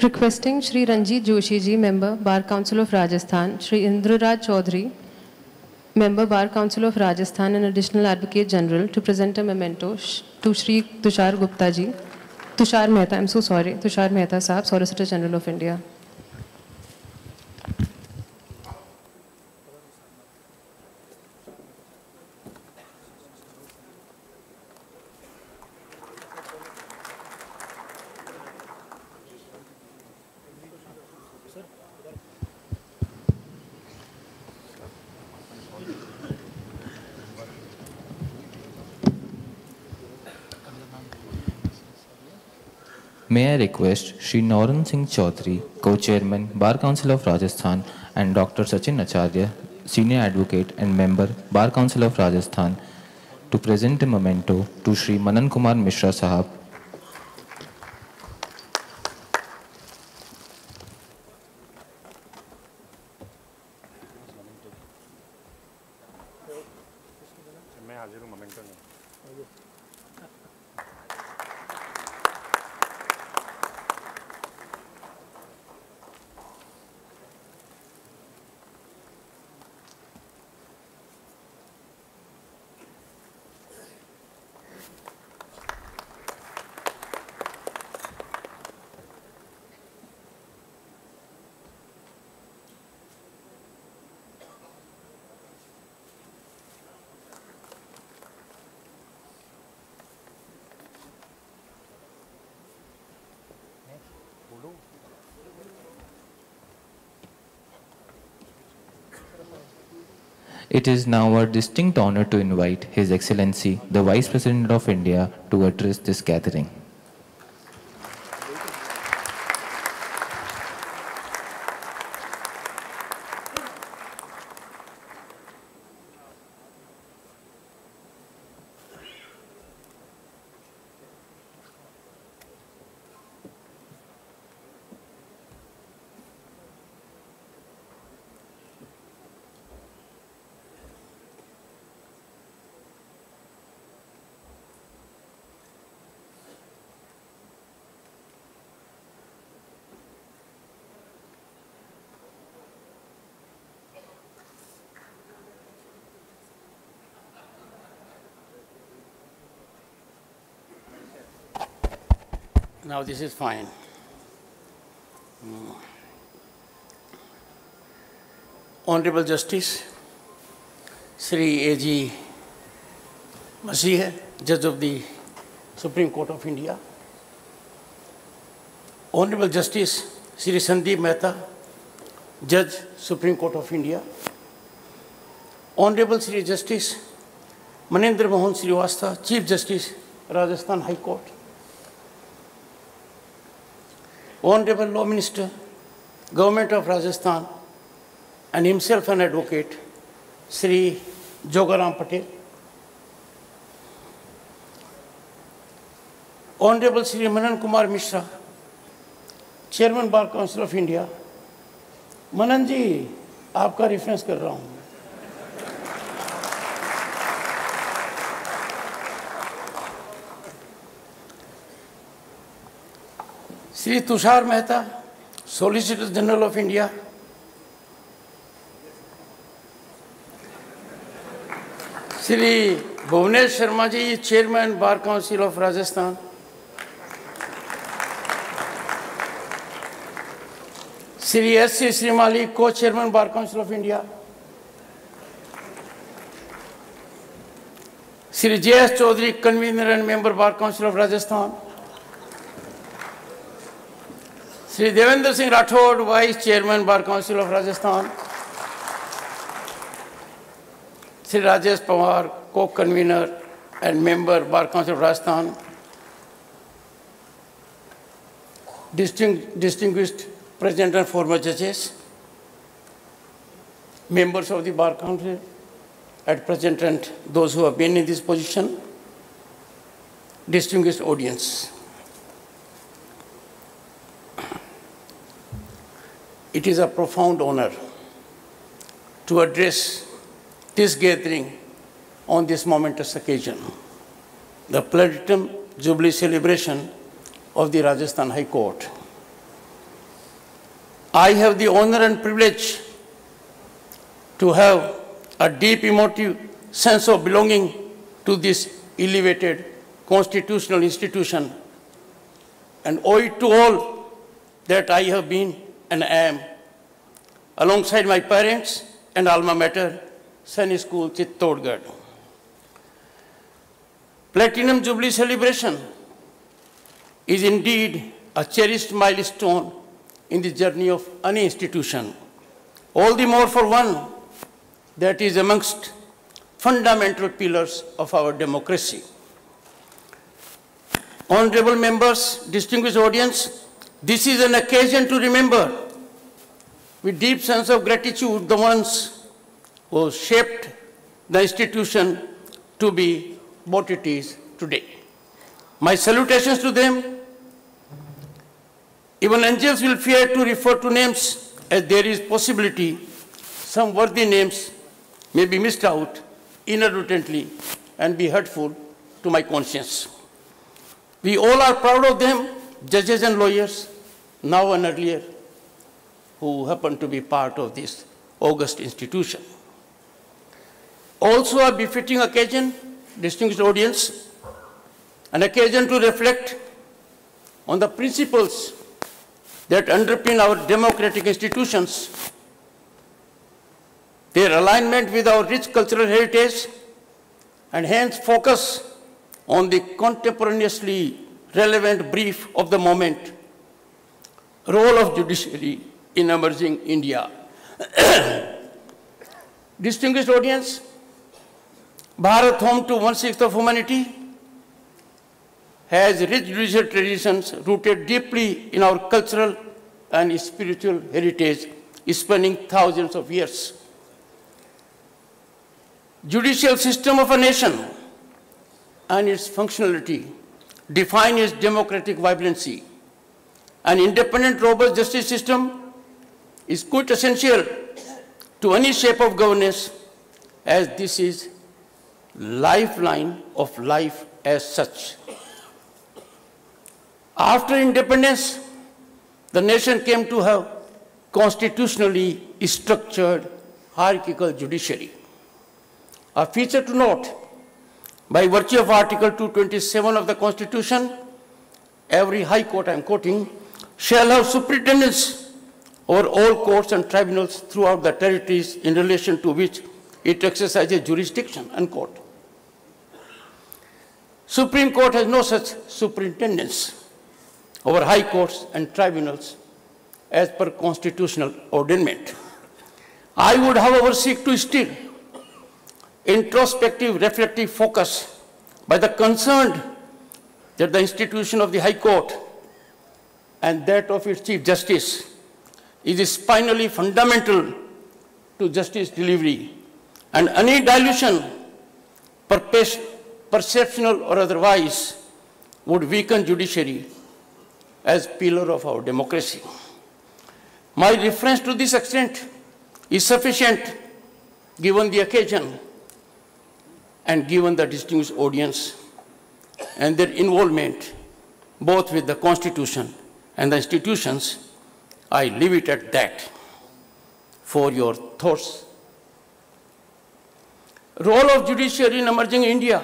Requesting Shri Ranjit Joshi ji, Member, Bar Council of Rajasthan, Shri Indraraj Chaudhary, Member Bar Council of Rajasthan and Additional Advocate General, to present a memento sh- to Shri Tushar Gupta ji. Tushar Mehta, I'm so sorry. Tushar Mehta Sahab, Solicitor General of India. May I request Shri Nauran Singh Chaudhary, Co-Chairman, Bar Council of Rajasthan, and Doctor Sachin Acharya, Senior Advocate and Member, Bar Council of Rajasthan, to present a memento to Shri Manan Kumar Mishra Sahab. मैं हाजिर हूँ memento में। It is now our distinct honor to invite His Excellency, the Vice President of India, to address this gathering. Now this is fine. Mm. Honorable Justice Sri A G Masih, Judge of the Supreme Court of India. Honorable Justice Sri Sandeep Mehta, Judge, Supreme Court of India. Honorable Sri Justice Manendra Mohan Srivastava, Chief Justice, Rajasthan High Court. Honorable Law Minister, Government of Rajasthan, and himself an advocate, Sri Jogaram Patel. Honorable Sri Manan Kumar Mishra, Chairman Bar Council of India. Manan ji, आपका reference कर रहा हूँ. Sri Tushar Mehta, Solicitor General of India. Sri Bhuvnesh Sharma ji, Chairman Bar Council of Rajasthan. Sri S C Srimali, Co-Chairman Bar Council of India. Sri J S Chaudhary, Convener and Member Bar Council of Rajasthan. Sri Devendra Singh Rathod, Vice Chairman Bar Council of Rajasthan. Sri Rajesh Pawar, Co-Convener and Member Bar Council of Rajasthan. Distinguished, distinguished President and former judges, members of the Bar Council at present and those who have been in this position, distinguished audience. It is a profound honor to address this gathering on this momentous occasion, the Platinum Jubilee celebration of the Rajasthan High Court. I have the honor and privilege to have a deep emotive sense of belonging to this elevated constitutional institution and owe it to all that I have been and am, alongside my parents and alma mater, Sunny School, Chittorgarh. Platinum Jubilee celebration is indeed a cherished milestone in the journey of any institution, all the more for one that is amongst fundamental pillars of our democracy. Honorable members, distinguished audience, this is an occasion to remember with deep sense of gratitude the ones who shaped the institution to be what it is today. My salutations to them. Even angels will fear to refer to names, as there is possibility some worthy names may be missed out inadvertently and be hurtful to my conscience. We all are proud of them, judges and lawyers, now and earlier, who happen to be part of this august institution. Also a befitting occasion, distinguished audience, an occasion to reflect on the principles that underpin our democratic institutions, their alignment with our rich cultural heritage, and hence focus on the contemporaneously relevant brief of the moment, role of judiciary in emerging India. Distinguished audience, Bharat, home to one-sixth of humanity, has rich judicial traditions rooted deeply in our cultural and spiritual heritage, spanning thousands of years. Judicial system of a nation and its functionality define its democratic vibrancy. An independent, robust justice system is quite essential to any shape of governance, as this is lifeline of life as such. After independence, the nation came to have constitutionally structured hierarchical judiciary. A feature to note, by virtue of Article two twenty-seven of the Constitution, every High Court, I am quoting, shall have superintendence over all courts and tribunals throughout the territories in relation to which it exercises jurisdiction, unquote. Supreme Court has no such superintendence over high courts and tribunals as per constitutional ordainment. I would, however, seek to instill introspective, reflective focus by the concerned that the institution of the High Court and that of its Chief Justice is spinally fundamental to justice delivery, and any dilution, perceptional or otherwise, would weaken judiciary as pillar of our democracy. My reference to this extent is sufficient given the occasion and given the distinguished audience and their involvement both with the Constitution and the institutions. I leave it at that for your thoughts. Role of judiciary in emerging India,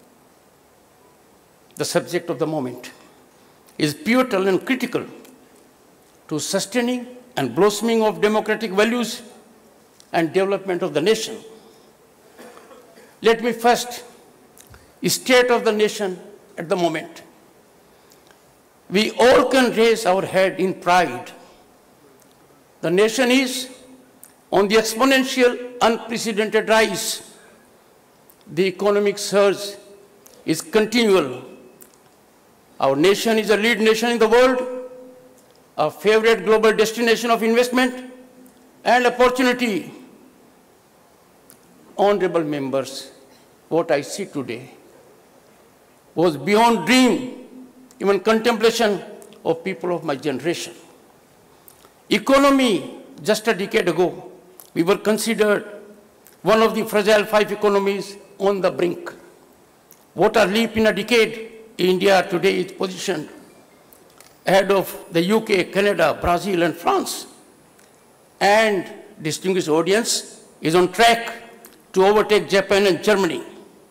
the subject of the moment, is pivotal and critical to sustaining and blossoming of democratic values and development of the nation. Let me first state of the nation at the moment. We all can raise our head in pride. The nation is on the exponential, unprecedented rise. The economic surge is continual. Our nation is a lead nation in the world, a favorite global destination of investment and opportunity. Honorable members, what I see today was beyond dream, even contemplation of people of my generation. Economy, just a decade ago, we were considered one of the fragile five economies on the brink. What a leap in a decade. India today is positioned ahead of the U K, Canada, Brazil, and France. And distinguished audience is on track to overtake Japan and Germany.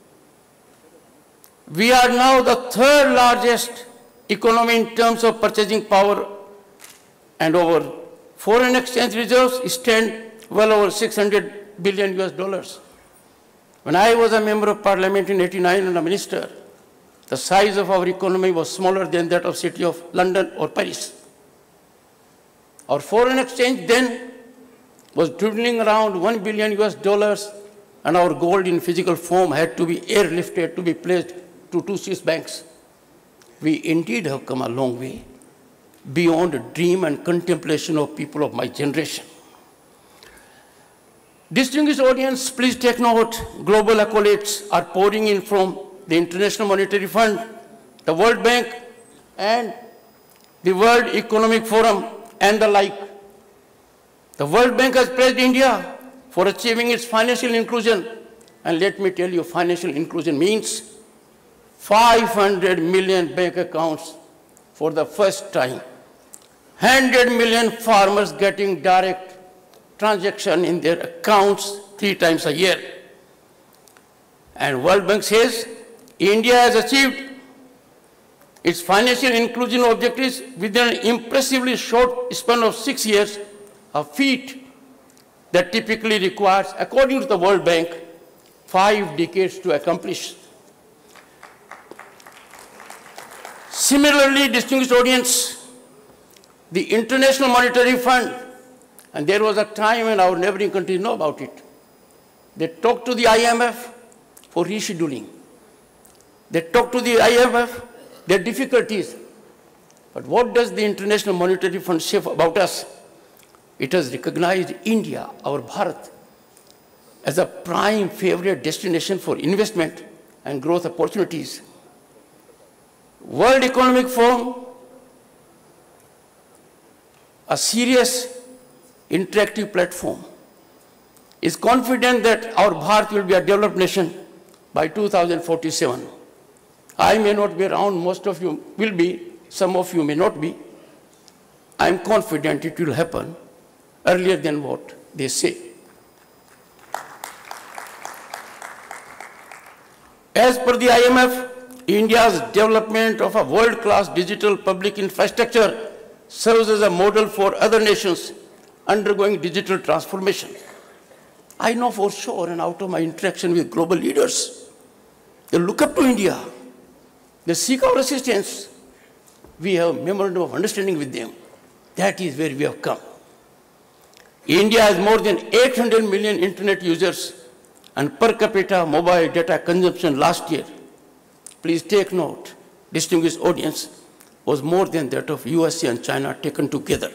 We are now the third largest economy in terms of purchasing power, and our foreign exchange reserves stand well over six hundred billion U S dollars. When I was a member of parliament in eighty-nine and a minister, the size of our economy was smaller than that of city of London or Paris. Our foreign exchange then was dwindling around one billion U S dollars, and our gold in physical form had to be airlifted to be placed to two Swiss banks. We indeed have come a long way beyond the dream and contemplation of people of my generation. Distinguished audience, please take note, global accolades are pouring in from the International Monetary Fund, the World Bank, and the World Economic Forum, and the like. The World Bank has praised India for achieving its financial inclusion. And let me tell you, financial inclusion means five hundred million bank accounts for the first time, one hundred million farmers getting direct transaction in their accounts three times a year. And World Bank says India has achieved its financial inclusion objectives within an impressively short span of six years, a feat that typically requires, according to the World Bank, five decades to accomplish. Similarly, distinguished audience, the International Monetary Fund, and there was a time when our neighboring countries know about it, they talked to the I M F for rescheduling. They talked to the I M F their difficulties. But what does the International Monetary Fund say about us? It has recognized India, our Bharat, as a prime favorite destination for investment and growth opportunities. World Economic Forum, a serious interactive platform, is confident that our Bharat will be a developed nation by two thousand forty-seven. I may not be around, most of you will be, some of you may not be. I am confident it will happen earlier than what they say. As per the I M F, India's development of a world-class digital public infrastructure serves as a model for other nations undergoing digital transformation. I know for sure, and out of my interaction with global leaders, they look up to India. They seek our assistance. We have a memorandum of understanding with them. That is where we have come. India has more than eight hundred million internet users, and per capita mobile data consumption last year, please take note, distinguished audience, was more than that of U S A and China taken together.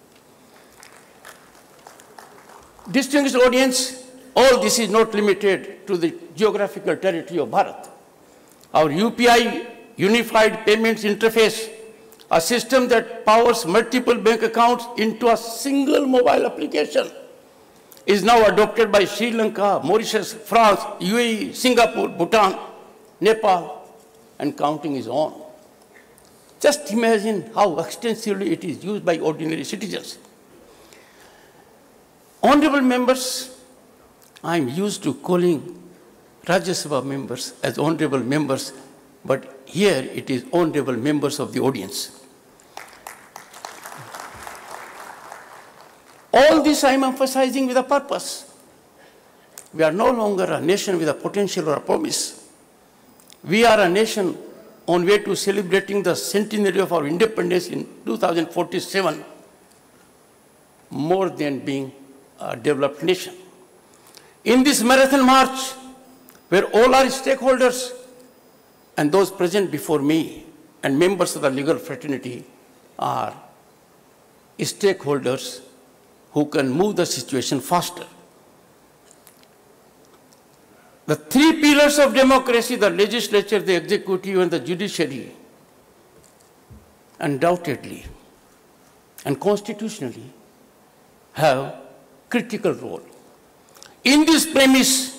Distinguished audience, all this is not limited to the geographical territory of Bharat. Our U P I, Unified Payments Interface, a system that powers multiple bank accounts into a single mobile application, is now adopted by Sri Lanka, Mauritius, France, U A E, Singapore, Bhutan, Nepal, and counting is on. Just imagine how extensively it is used by ordinary citizens. Honorable members, I am used to calling Rajya Sabha members as honorable members, but here it is honorable members of the audience. All this I am emphasizing with a purpose. We are no longer a nation with a potential or a promise. We are a nation on way to celebrating the centenary of our independence in two thousand forty-seven, more than being a developed nation. In this marathon march, where all our stakeholders and those present before me and members of the legal fraternity are stakeholders who can move the situation faster. The three pillars of democracy, the legislature, the executive, and the judiciary, undoubtedly and constitutionally have critical role. In this premise,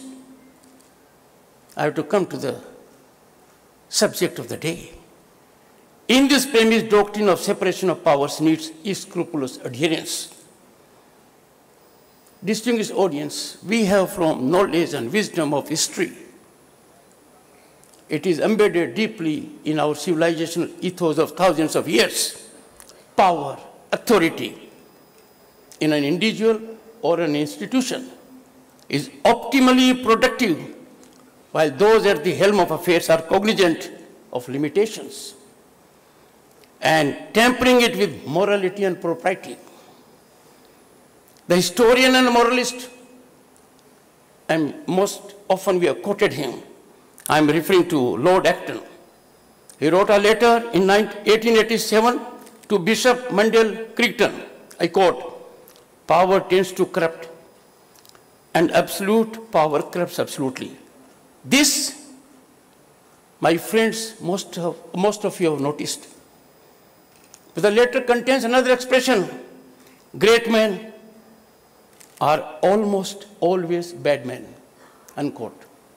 I have to come to the subject of the day. In this premise, doctrine of separation of powers needs scrupulous adherence. distinguished audience, we have from knowledge and wisdom of history. It is embedded deeply in our civilizational ethos of thousands of years. Power, authority in an individual or an institution is optimally productive, while those at the helm of affairs are cognizant of limitations and tempering it with morality and propriety. The historian and moralist, and most often we have quoted him, I am referring to Lord Acton. He wrote a letter in eighteen eighty-seven to Bishop Mundell Crichton. I quote, "Power tends to corrupt, and absolute power corrupts absolutely." This, my friends, most of, most of you have noticed. But the letter contains another expression: great men are almost always bad men, unquote.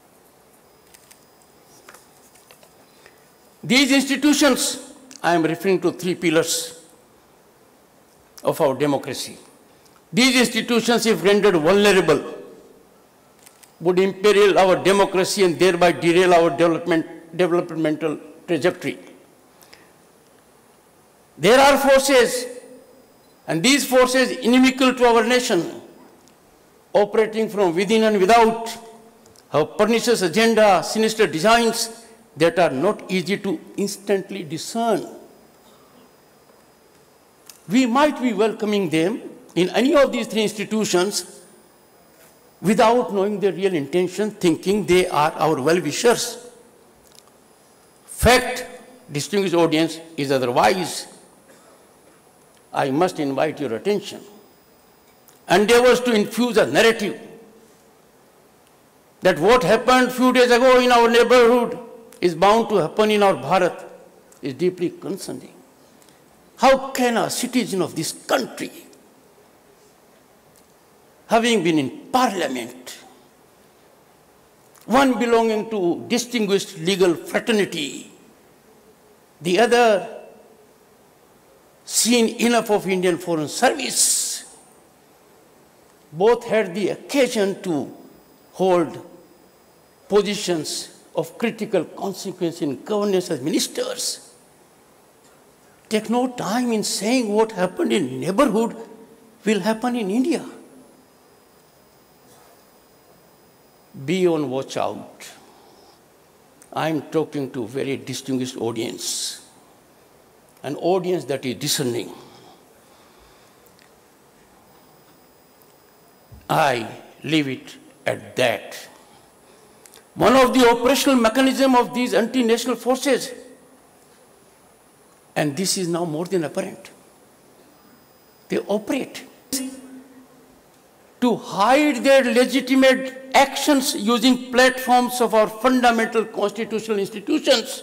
These institutions, I am referring to three pillars of our democracy. These institutions, if rendered vulnerable, would imperil our democracy and thereby derail our development, developmental trajectory. There are forces, and these forces inimical to our nation, operating from within and without, have pernicious agenda, sinister designs that are not easy to instantly discern. We might be welcoming them in any of these three institutions without knowing their real intention, thinking they are our well-wishers. Fact, distinguished audience, is otherwise. I must invite your attention. Endeavors to infuse a narrative that what happened a few days ago in our neighborhood is bound to happen in our Bharat is deeply concerning. How can a citizen of this country, having been in parliament, one belonging to distinguished legal fraternity, the other seen enough of Indian Foreign Service, both had the occasion to hold positions of critical consequence in governance as ministers, take no time in saying what happened in neighborhood will happen in India. Be on watch out. I am talking to a very distinguished audience, an audience that is discerning. I leave it at that. One of the operational mechanisms of these anti-national forces, and this is now more than apparent, they operate to hide their legitimate actions using platforms of our fundamental constitutional institutions.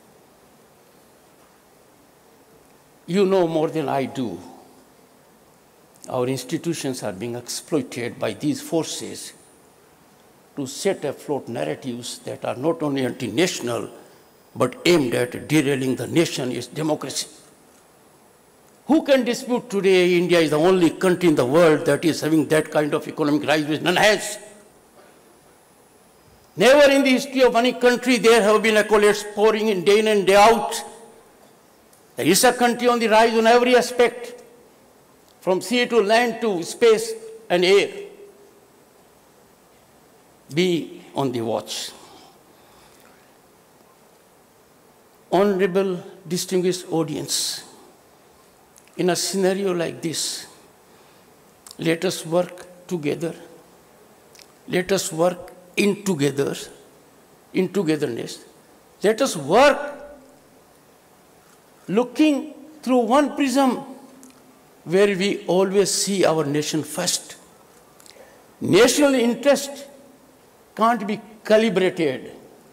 You know more than I do. Our institutions are being exploited by these forces to set afloat narratives that are not only anti-national, but aimed at derailing the nation, its democracy. Who can dispute today India is the only country in the world that is having that kind of economic rise which none has? Never in the history of any country there have been accolades pouring in day in and day out. There is a country on the rise on every aspect, from sea to land to space and air. Be on the watch. Honorable, distinguished audience, in a scenario like this, let us work together. Let us work in together, in togetherness. Let us work looking through one prism where we always see our nation first. National interest can't be calibrated.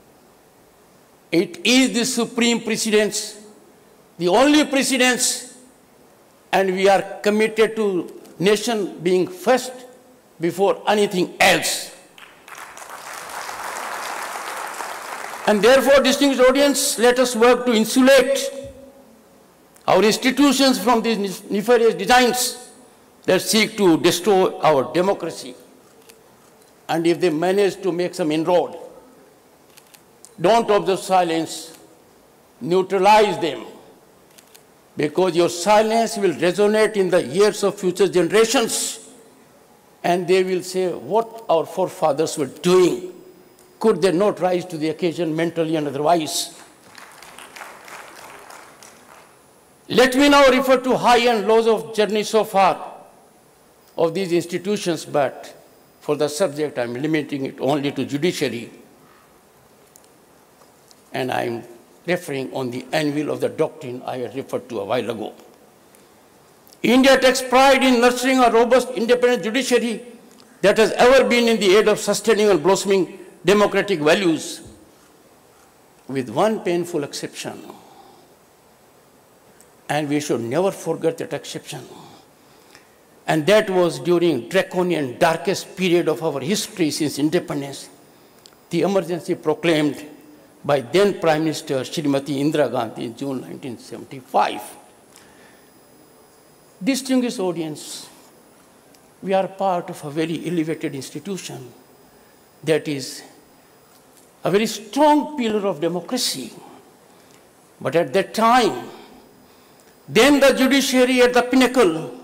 It is the supreme precedence, the only precedence, and we are committed to nation being first before anything else. And therefore, distinguished audience, let us work to insulate our institutions from these nefarious designs that seek to destroy our democracy. And if they manage to make some inroad, don't observe silence, neutralize them, because your silence will resonate in the ears of future generations, and they will say what our forefathers were doing. Could they not rise to the occasion mentally and otherwise? Let me now refer to high and lows of journey so far of these institutions, but for the subject I'm limiting it only to judiciary, and I'm referring on the anvil of the doctrine I had referred to a while ago. India takes pride in nurturing a robust, independent judiciary that has ever been in the aid of sustaining and blossoming democratic values, with one painful exception. And we should never forget that exception. And that was during draconian, darkest period of our history since independence, the emergency proclaimed by then Prime Minister Srimati Indira Gandhi in June nineteen seventy-five. Distinguished audience, we are part of a very elevated institution that is a very strong pillar of democracy. But at that time, then the judiciary at the pinnacle,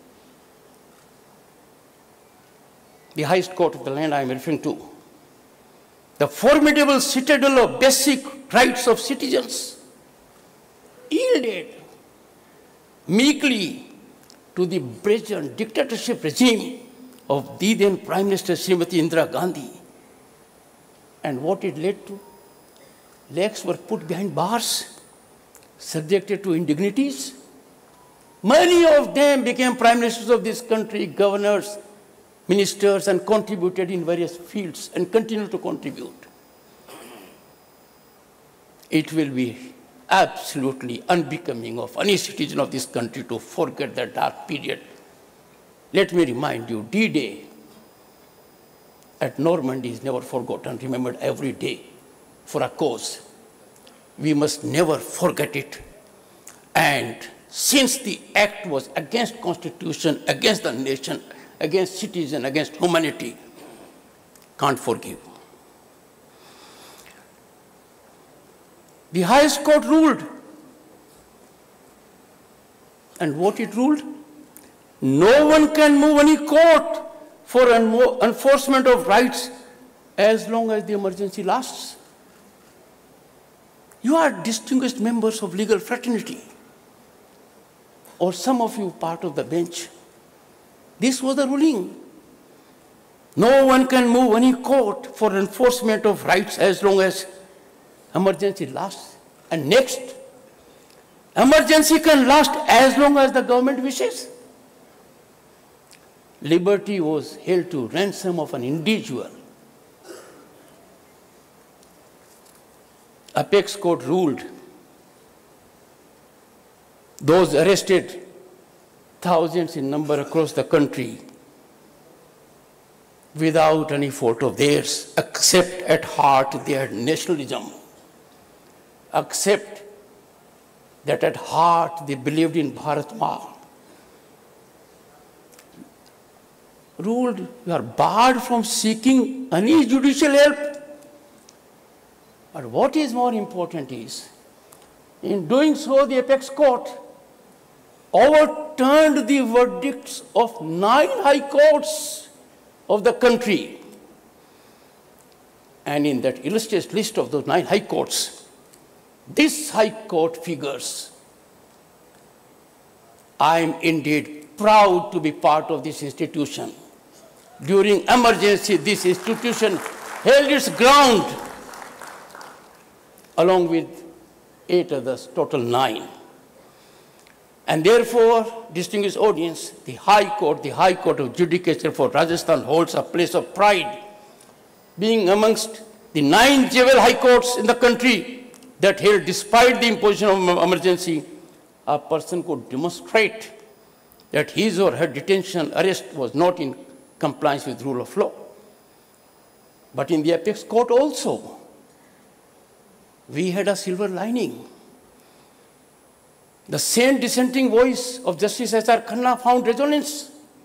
the highest court of the land I am referring to, the formidable citadel of basic rights of citizens, yielded meekly to the brazen dictatorship regime of the then Prime Minister Srimati Indira Gandhi. And what it led to? Legs were put behind bars, subjected to indignities. Many of them became prime ministers of this country, governors, ministers, and contributed in various fields and continue to contribute. It will be absolutely unbecoming of any citizen of this country to forget that dark period. Let me remind you, D-Day at Normandy is never forgotten, remembered every day for a cause. We must never forget it. And since the act was against Constitution, against the nation, against citizen, against humanity, can't forgive. The highest court ruled. And what it ruled? No one can move any court for enforcement of rights as long as the emergency lasts. You are distinguished members of legal fraternity, or some of you part of the bench. This was the ruling. No one can move any court for enforcement of rights as long as emergency lasts. And next, emergency can last as long as the government wishes. Liberty was held to ransom of an individual. Apex Court ruled those arrested, thousands in number across the country, without any fault of theirs, except at heart they had nationalism, except that at heart they believed in Bharat Ma. Ruled, you are barred from seeking any judicial help. But what is more important is, in doing so, the Apex Court overturned the verdicts of nine high courts of the country. And in that illustrious list of those nine high courts, this high court figures. I am indeed proud to be part of this institution. During emergency, this institution held its ground along with eight others, total nine. And therefore, distinguished audience, the High Court, the High Court of Judicature for Rajasthan holds a place of pride, being amongst the nine jewel high courts in the country that held, despite the imposition of emergency, a person could demonstrate that his or her detention, arrest was not in compliance with rule of law. But in the Apex Court also, we had a silver lining. The same dissenting voice of Justice S R Khanna found resonance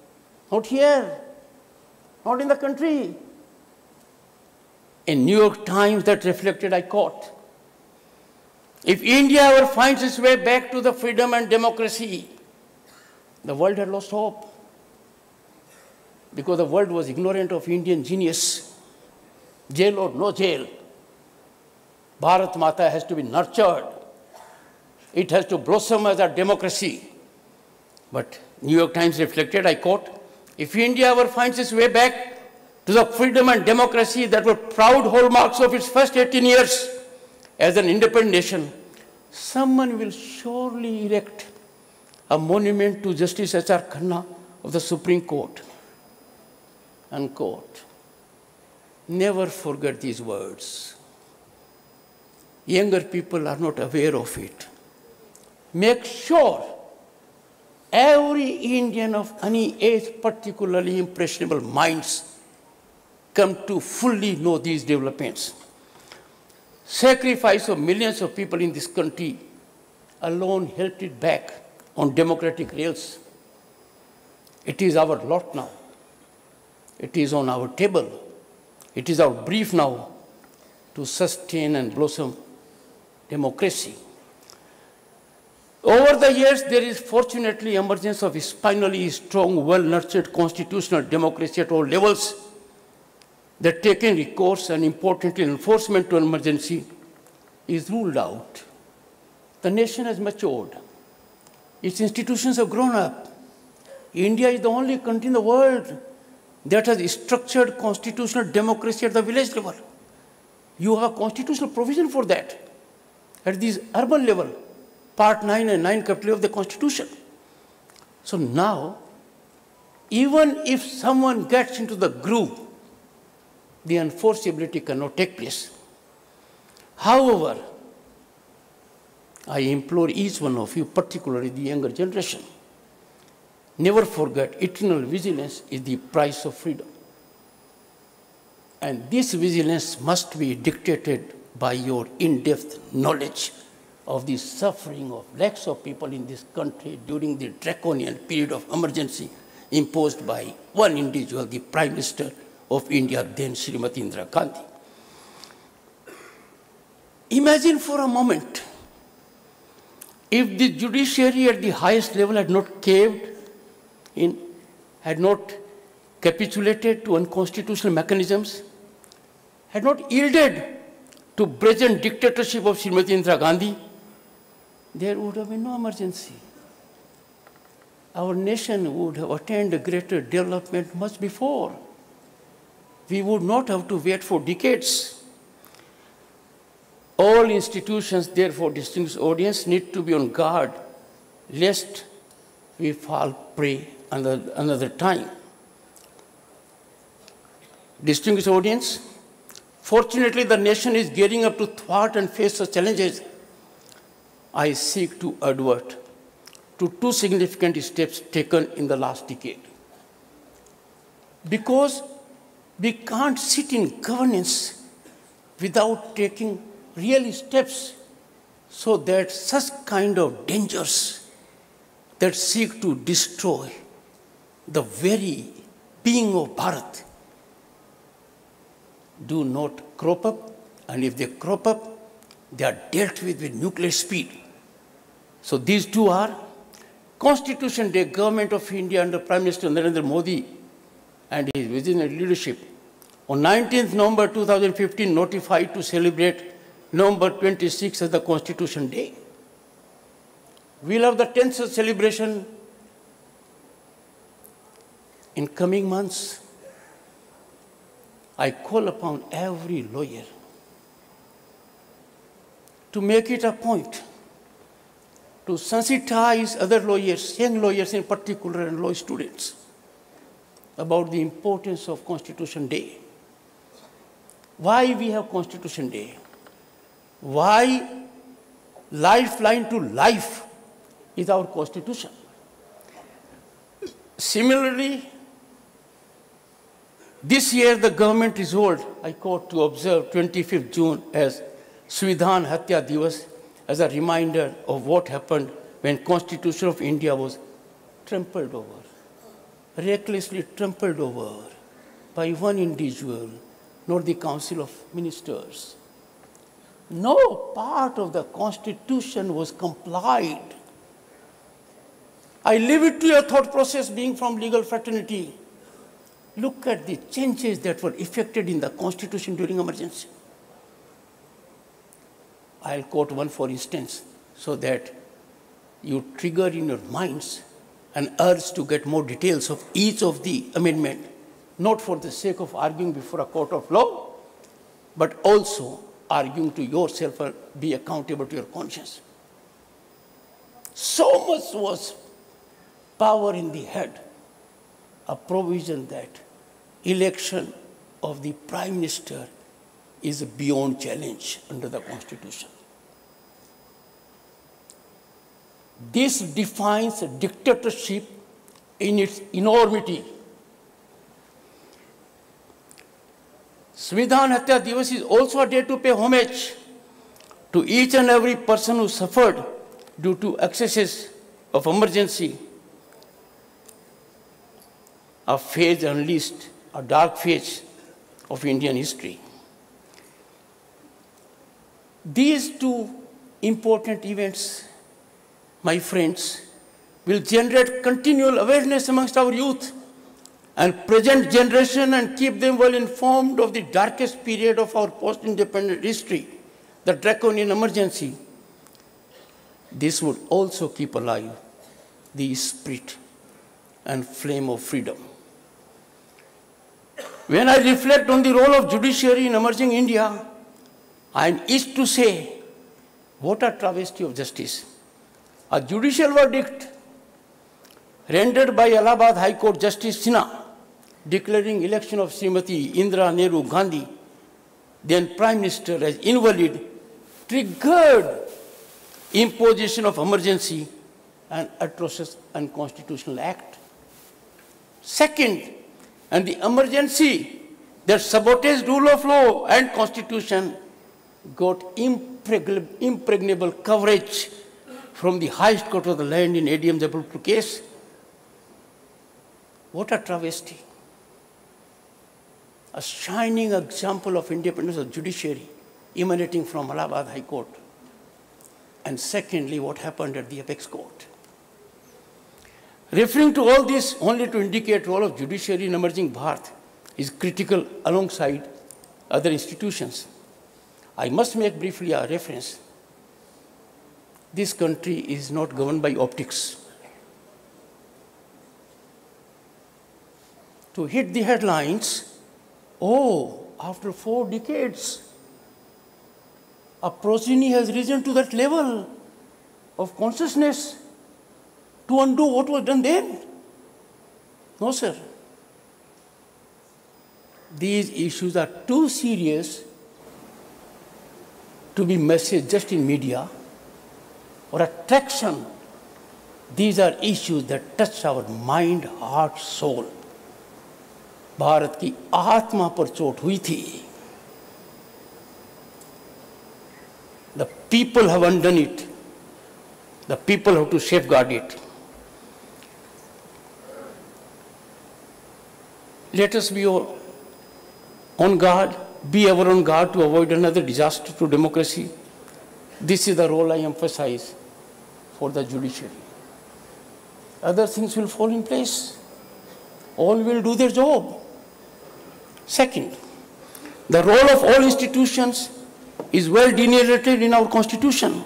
not here, not in the country. In New York Times that reflected, I quote, if India ever finds its way back to the freedom and democracy, the world had lost hope. Because the world was ignorant of Indian genius. Jail or no jail, Bharat Mata has to be nurtured. It has to blossom as a democracy. But New York Times reflected, I quote, if India ever finds its way back to the freedom and democracy that were proud hallmarks of its first eighteen years as an independent nation, someone will surely erect a monument to Justice H R Khanna of the Supreme Court. Unquote. Never forget these words. Younger people are not aware of it. Make sure every Indian of any age, particularly impressionable minds, come to fully know these developments. Sacrifice of millions of people in this country alone helped it back on democratic rails. It is our lot now. It is on our table. It is our brief now to sustain and blossom democracy. Over the years, there is fortunately emergence of a spinally strong, well-nurtured constitutional democracy at all levels that taking recourse and importantly enforcement to emergency is ruled out. The nation has matured. Its institutions have grown up. India is the only country in the world that has structured constitutional democracy at the village level. You have a constitutional provision for that at this urban level, Part nine and nine capital of the Constitution. So now, even if someone gets into the groove, the enforceability cannot take place. However, I implore each one of you, particularly the younger generation, never forget eternal vigilance is the price of freedom. And this vigilance must be dictated by your in-depth knowledge of the suffering of lakhs of people in this country during the draconian period of emergency imposed by one individual, the Prime Minister of India, then Srimati Indira Gandhi. Imagine for a moment if the judiciary at the highest level had not caved in, had not capitulated to unconstitutional mechanisms, had not yielded to brazen dictatorship of Srimati Indira Gandhi, there would have been no emergency. Our nation would have attained a greater development much before. We would not have to wait for decades. All institutions, therefore, distinguished audience, need to be on guard lest we fall prey another, another time. Distinguished audience, fortunately, the nation is gearing up to thwart and face such challenges. I seek to advert to two significant steps taken in the last decade. Because we can't sit in governance without taking real steps so that such kind of dangers that seek to destroy the very being of Bharat do not crop up, and if they crop up, they are dealt with with nuclear speed. So these two are Constitution Day, Government of India under Prime Minister Narendra Modi and his visionary leadership. On nineteenth November two thousand fifteen, notified to celebrate November twenty-sixth as the Constitution Day. We'll have the tenth celebration in coming months. I call upon every lawyer to make it a point to sensitize other lawyers, young lawyers in particular, and law students about the importance of Constitution Day. Why we have Constitution Day? Why lifeline to life is our Constitution? Similarly, this year the government resolved, I quote, to observe twenty-fifth June as Svidhan Hatya Divas as a reminder of what happened when Constitution of India was trampled over. recklessly trampled over by one individual, nor the Council of Ministers. No part of the Constitution was complied. I leave it to your thought process, being from legal fraternity. Look at the changes that were effected in the Constitution during emergency. I'll quote one for instance, so that you trigger in your minds an urge to get more details of each of the amendment, not for the sake of arguing before a court of law, but also arguing to yourself and be accountable to your conscience. So much was power in the head, a provision that election of the Prime Minister is beyond challenge under the Constitution. This defines a dictatorship in its enormity. Svidhan Hatya Divas is also a day to pay homage to each and every person who suffered due to excesses of emergency. A phase unleashed, a dark phase of Indian history. These two important events, my friends, will generate continual awareness amongst our youth and present generation and keep them well informed of the darkest period of our post-independent history, the draconian emergency. This would also keep alive the spirit and flame of freedom. When I reflect on the role of judiciary in emerging India, I am eased to say, what a travesty of justice. A judicial verdict rendered by Allahabad High Court Justice Sinha declaring election of Srimati Indira Nehru Gandhi, then Prime Minister, as invalid, triggered imposition of emergency and atrocious unconstitutional act. Second, and the emergency that sabotaged rule of law and constitution got impregnable, impregnable coverage from the highest court of the land in A D M Jabalpur case. What a travesty. A shining example of independence of judiciary emanating from Allahabad High Court. And secondly, what happened at the apex court. Referring to all this only to indicate role of judiciary in emerging Bharat is critical alongside other institutions. I must make briefly a reference. This country is not governed by optics. To hit the headlines, oh, after four decades, a progeny has risen to that level of consciousness to undo what was done then. No, sir. These issues are too serious to be messaged just in media or attraction. These are issues that touch our mind, heart, soul. Bharat की आत्मा पर चोट हुई थी. The people have undone it. The people have to safeguard it. Let us be on guard, be ever on guard to avoid another disaster to democracy. This is the role I emphasize for the judiciary. Other things will fall in place. All will do their job. Second, the role of all institutions is well delineated in our constitution.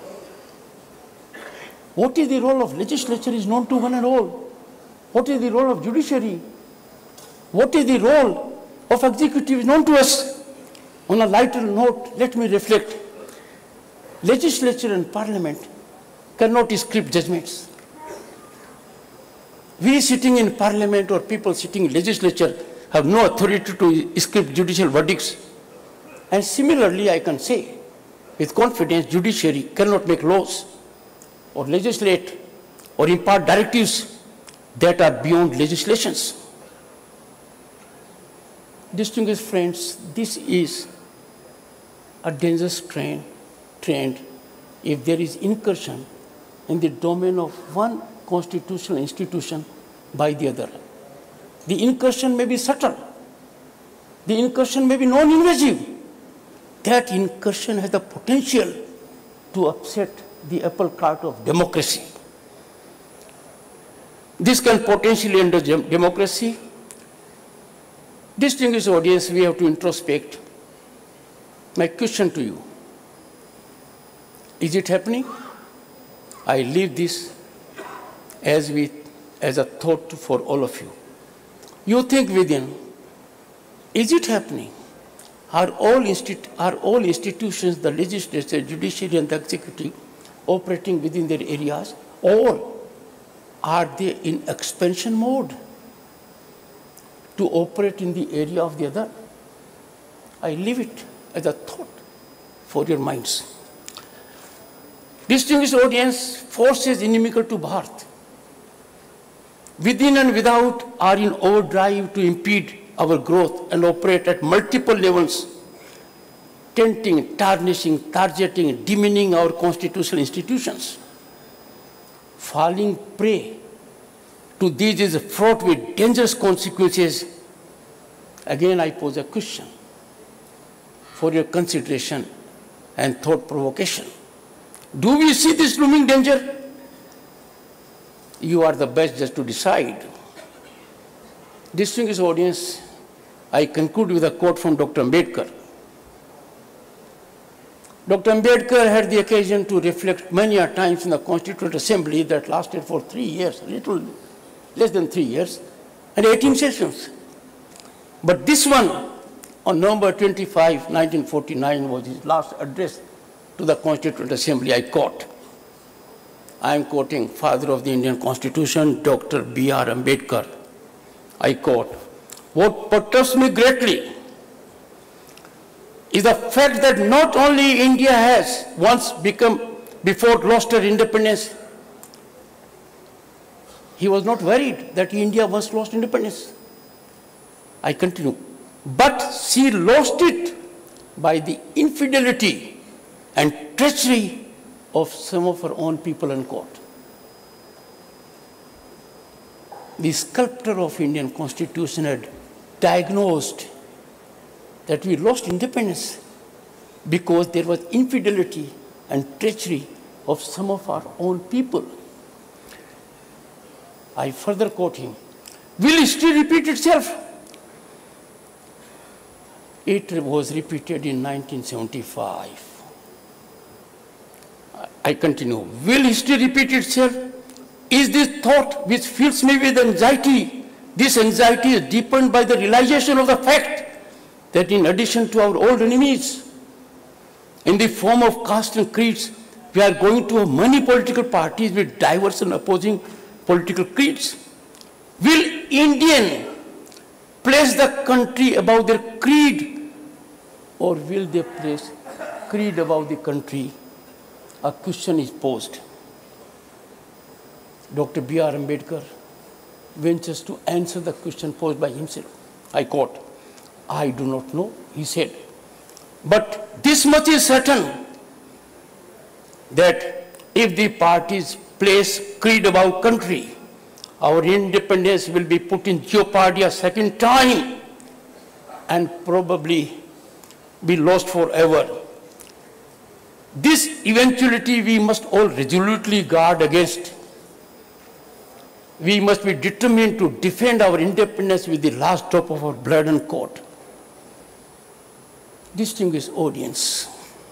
What is the role of legislature is known to one and all. What is the role of judiciary? What is the role of executive is known to us. On a lighter note, let me reflect. Legislature and parliament cannot script judgments. We sitting in parliament or people sitting in legislature have no authority to script judicial verdicts. And similarly, I can say with confidence, judiciary cannot make laws or legislate or impart directives that are beyond legislations. Distinguished friends, this is a dangerous trend, trend if there is incursion in the domain of one constitutional institution by the other. The incursion may be subtle. The incursion may be non-invasive. That incursion has the potential to upset the apple cart of democracy. This can potentially end democracy. Distinguished audience, we have to introspect. My question to you, is it happening? I leave this as, we, as a thought for all of you. You think within, is it happening? Are all, are all institutions, the legislature, judiciary, and the executive, operating within their areas, or are they in expansion mode to operate in the area of the other? I leave it as a thought for your minds. Distinguished audience, forces inimical to Bharat, within and without, are in overdrive to impede our growth and operate at multiple levels, tainting, tarnishing, targeting, demeaning our constitutional institutions. Falling prey to these is fraught with dangerous consequences. Again, I pose a question for your consideration and thought provocation. Do we see this looming danger? You are the best judge to decide. Distinguished audience, I conclude with a quote from Doctor Ambedkar. Doctor Ambedkar had the occasion to reflect many a times in the Constituent Assembly that lasted for three years, little less than three years, and eighteen sessions. But this one, on November twenty-fifth, nineteen forty-nine, was his last address to the Constituent Assembly. I quote, I am quoting Father of the Indian Constitution, Doctor B R Ambedkar. I quote, what perturbs me greatly is the fact that not only India has once become, before lost her independence, he was not worried that India once lost independence. I continue, but she lost it by the infidelity and treachery of some of her own people, unquote. The sculptor of Indian Constitution had diagnosed that we lost independence because there was infidelity and treachery of some of our own people. I further quote him, will history repeat itself? It was repeated in nineteen seventy-five. I continue, will history repeat itself? Is this thought which fills me with anxiety? This anxiety is deepened by the realization of the fact that in addition to our old enemies, in the form of caste and creeds, we are going to have many political parties with diverse and opposing political creeds. Will Indian place the country above their creed, or will they place creed above the country? A question is posed. Doctor B R Ambedkar ventures to answer the question posed by himself. I quote, I do not know, he said, but this much is certain, that if the parties place creed above country, our independence will be put in jeopardy a second time and probably be lost forever. This eventuality we must all resolutely guard against. We must be determined to defend our independence with the last drop of our blood and court. Distinguished audience,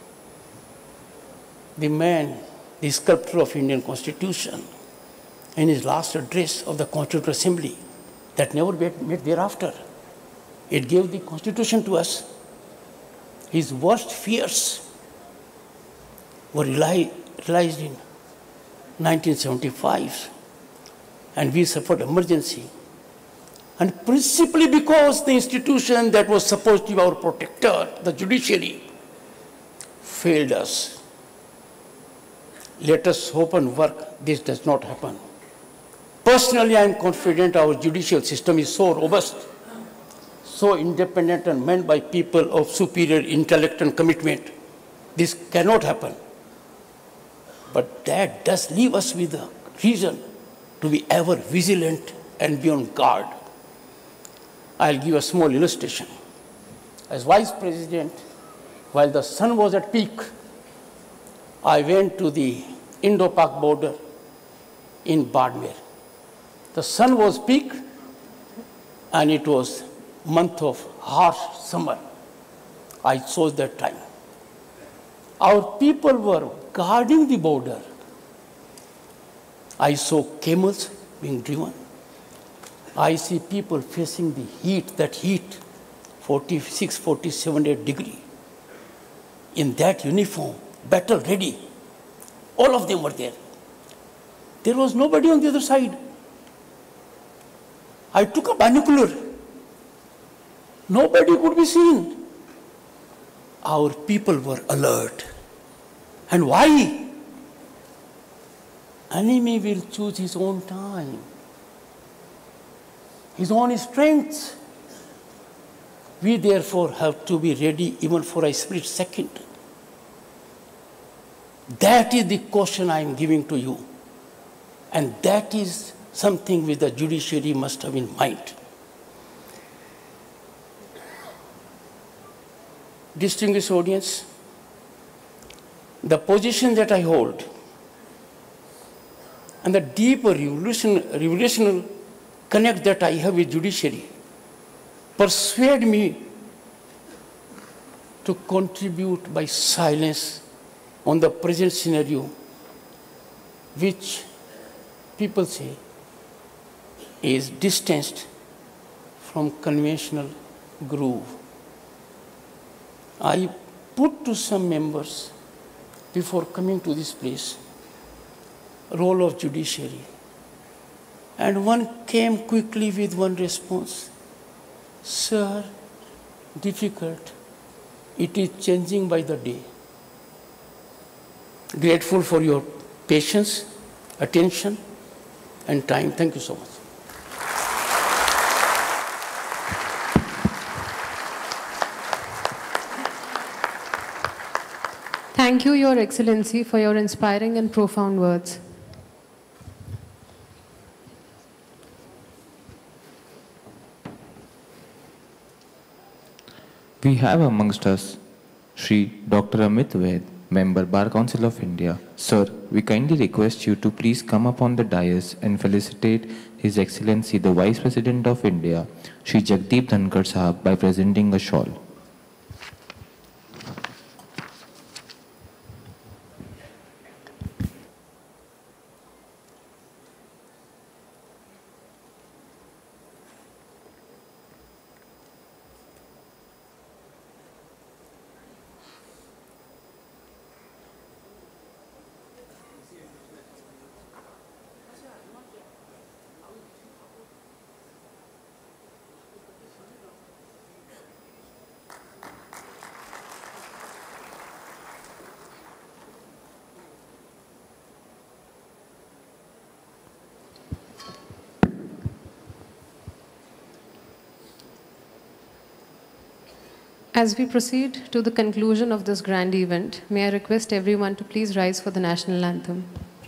the man, the sculptor of Indian Constitution, in his last address of the Constituent Assembly, that never met thereafter, it gave the Constitution to us. His worst fears were realized in nineteen seventy-five, and we suffered emergency. And principally because the institution that was supposed to be our protector, the judiciary, failed us. Let us hope and work this does not happen. Personally, I am confident our judicial system is so robust, so independent and manned by people of superior intellect and commitment. This cannot happen. But that does leave us with a reason to be ever vigilant and be on guard. I'll give a small illustration. As Vice President, while the sun was at peak, I went to the Indo-Pak border in Badmer. The sun was peak and it was month of harsh summer. I chose that time. Our people were guarding the border. I saw camels being driven. I see people facing the heat, that heat, forty-six, forty-seven degree. In that uniform, battle ready. All of them were there. There was nobody on the other side. I took a binocular. Nobody could be seen. Our people were alert. And why? Enemy will choose his own time, his own strength. We therefore have to be ready even for a split second. That is the question I am giving to you. And that is something which the judiciary must have in mind. Distinguished audience, the position that I hold and the deep revolution, revolutionary connect that I have with judiciary persuade me to contribute by silence on the present scenario, which people say is distanced from conventional groove. I put to some members before coming to this place role of judiciary, and one came quickly with one response: sir, difficult, it is changing by the day. Grateful for your patience, attention, and time. Thank you so much. Thank you, Your Excellency, for your inspiring and profound words. We have amongst us Shri Doctor Amit Vaid, Member, Bar Council of India. Sir, we kindly request you to please come up on the dais and felicitate His Excellency the Vice President of India, Shri Jagdeep Dhankar Sahab, by presenting a shawl. As we proceed to the conclusion of this grand event, may I request everyone to please rise for the national anthem.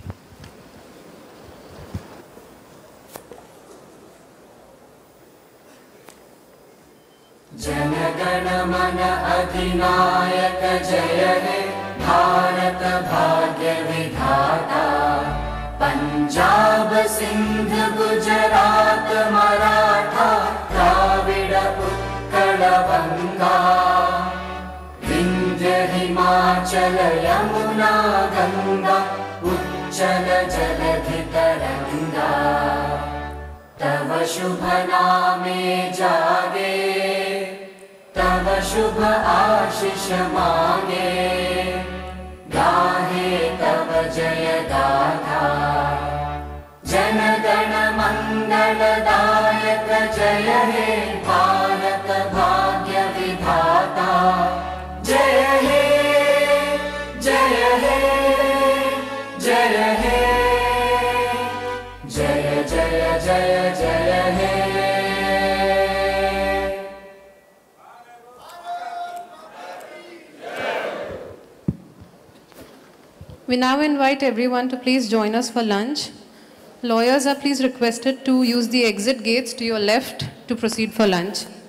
Janagana Mana Adhinayaka Jaya He Bharat Bhagya Vidhata Punjab Sindh Gujarat Maratha Dravida Utkala Vanga Vindhya Himachal Yamuna Ganga Uchchal Jaladhi Taranga Tava Shubha Name Jage तव शुभ आशीष मांगे गाहे तव जय गाथा जन गण मंगलदायक जय हे भारत भाग्य विधाता जय हे जय हे जय हे जय जय जय जय हे We now invite everyone to please join us for lunch. Lawyers are please requested to use the exit gates to your left to to proceed for lunch.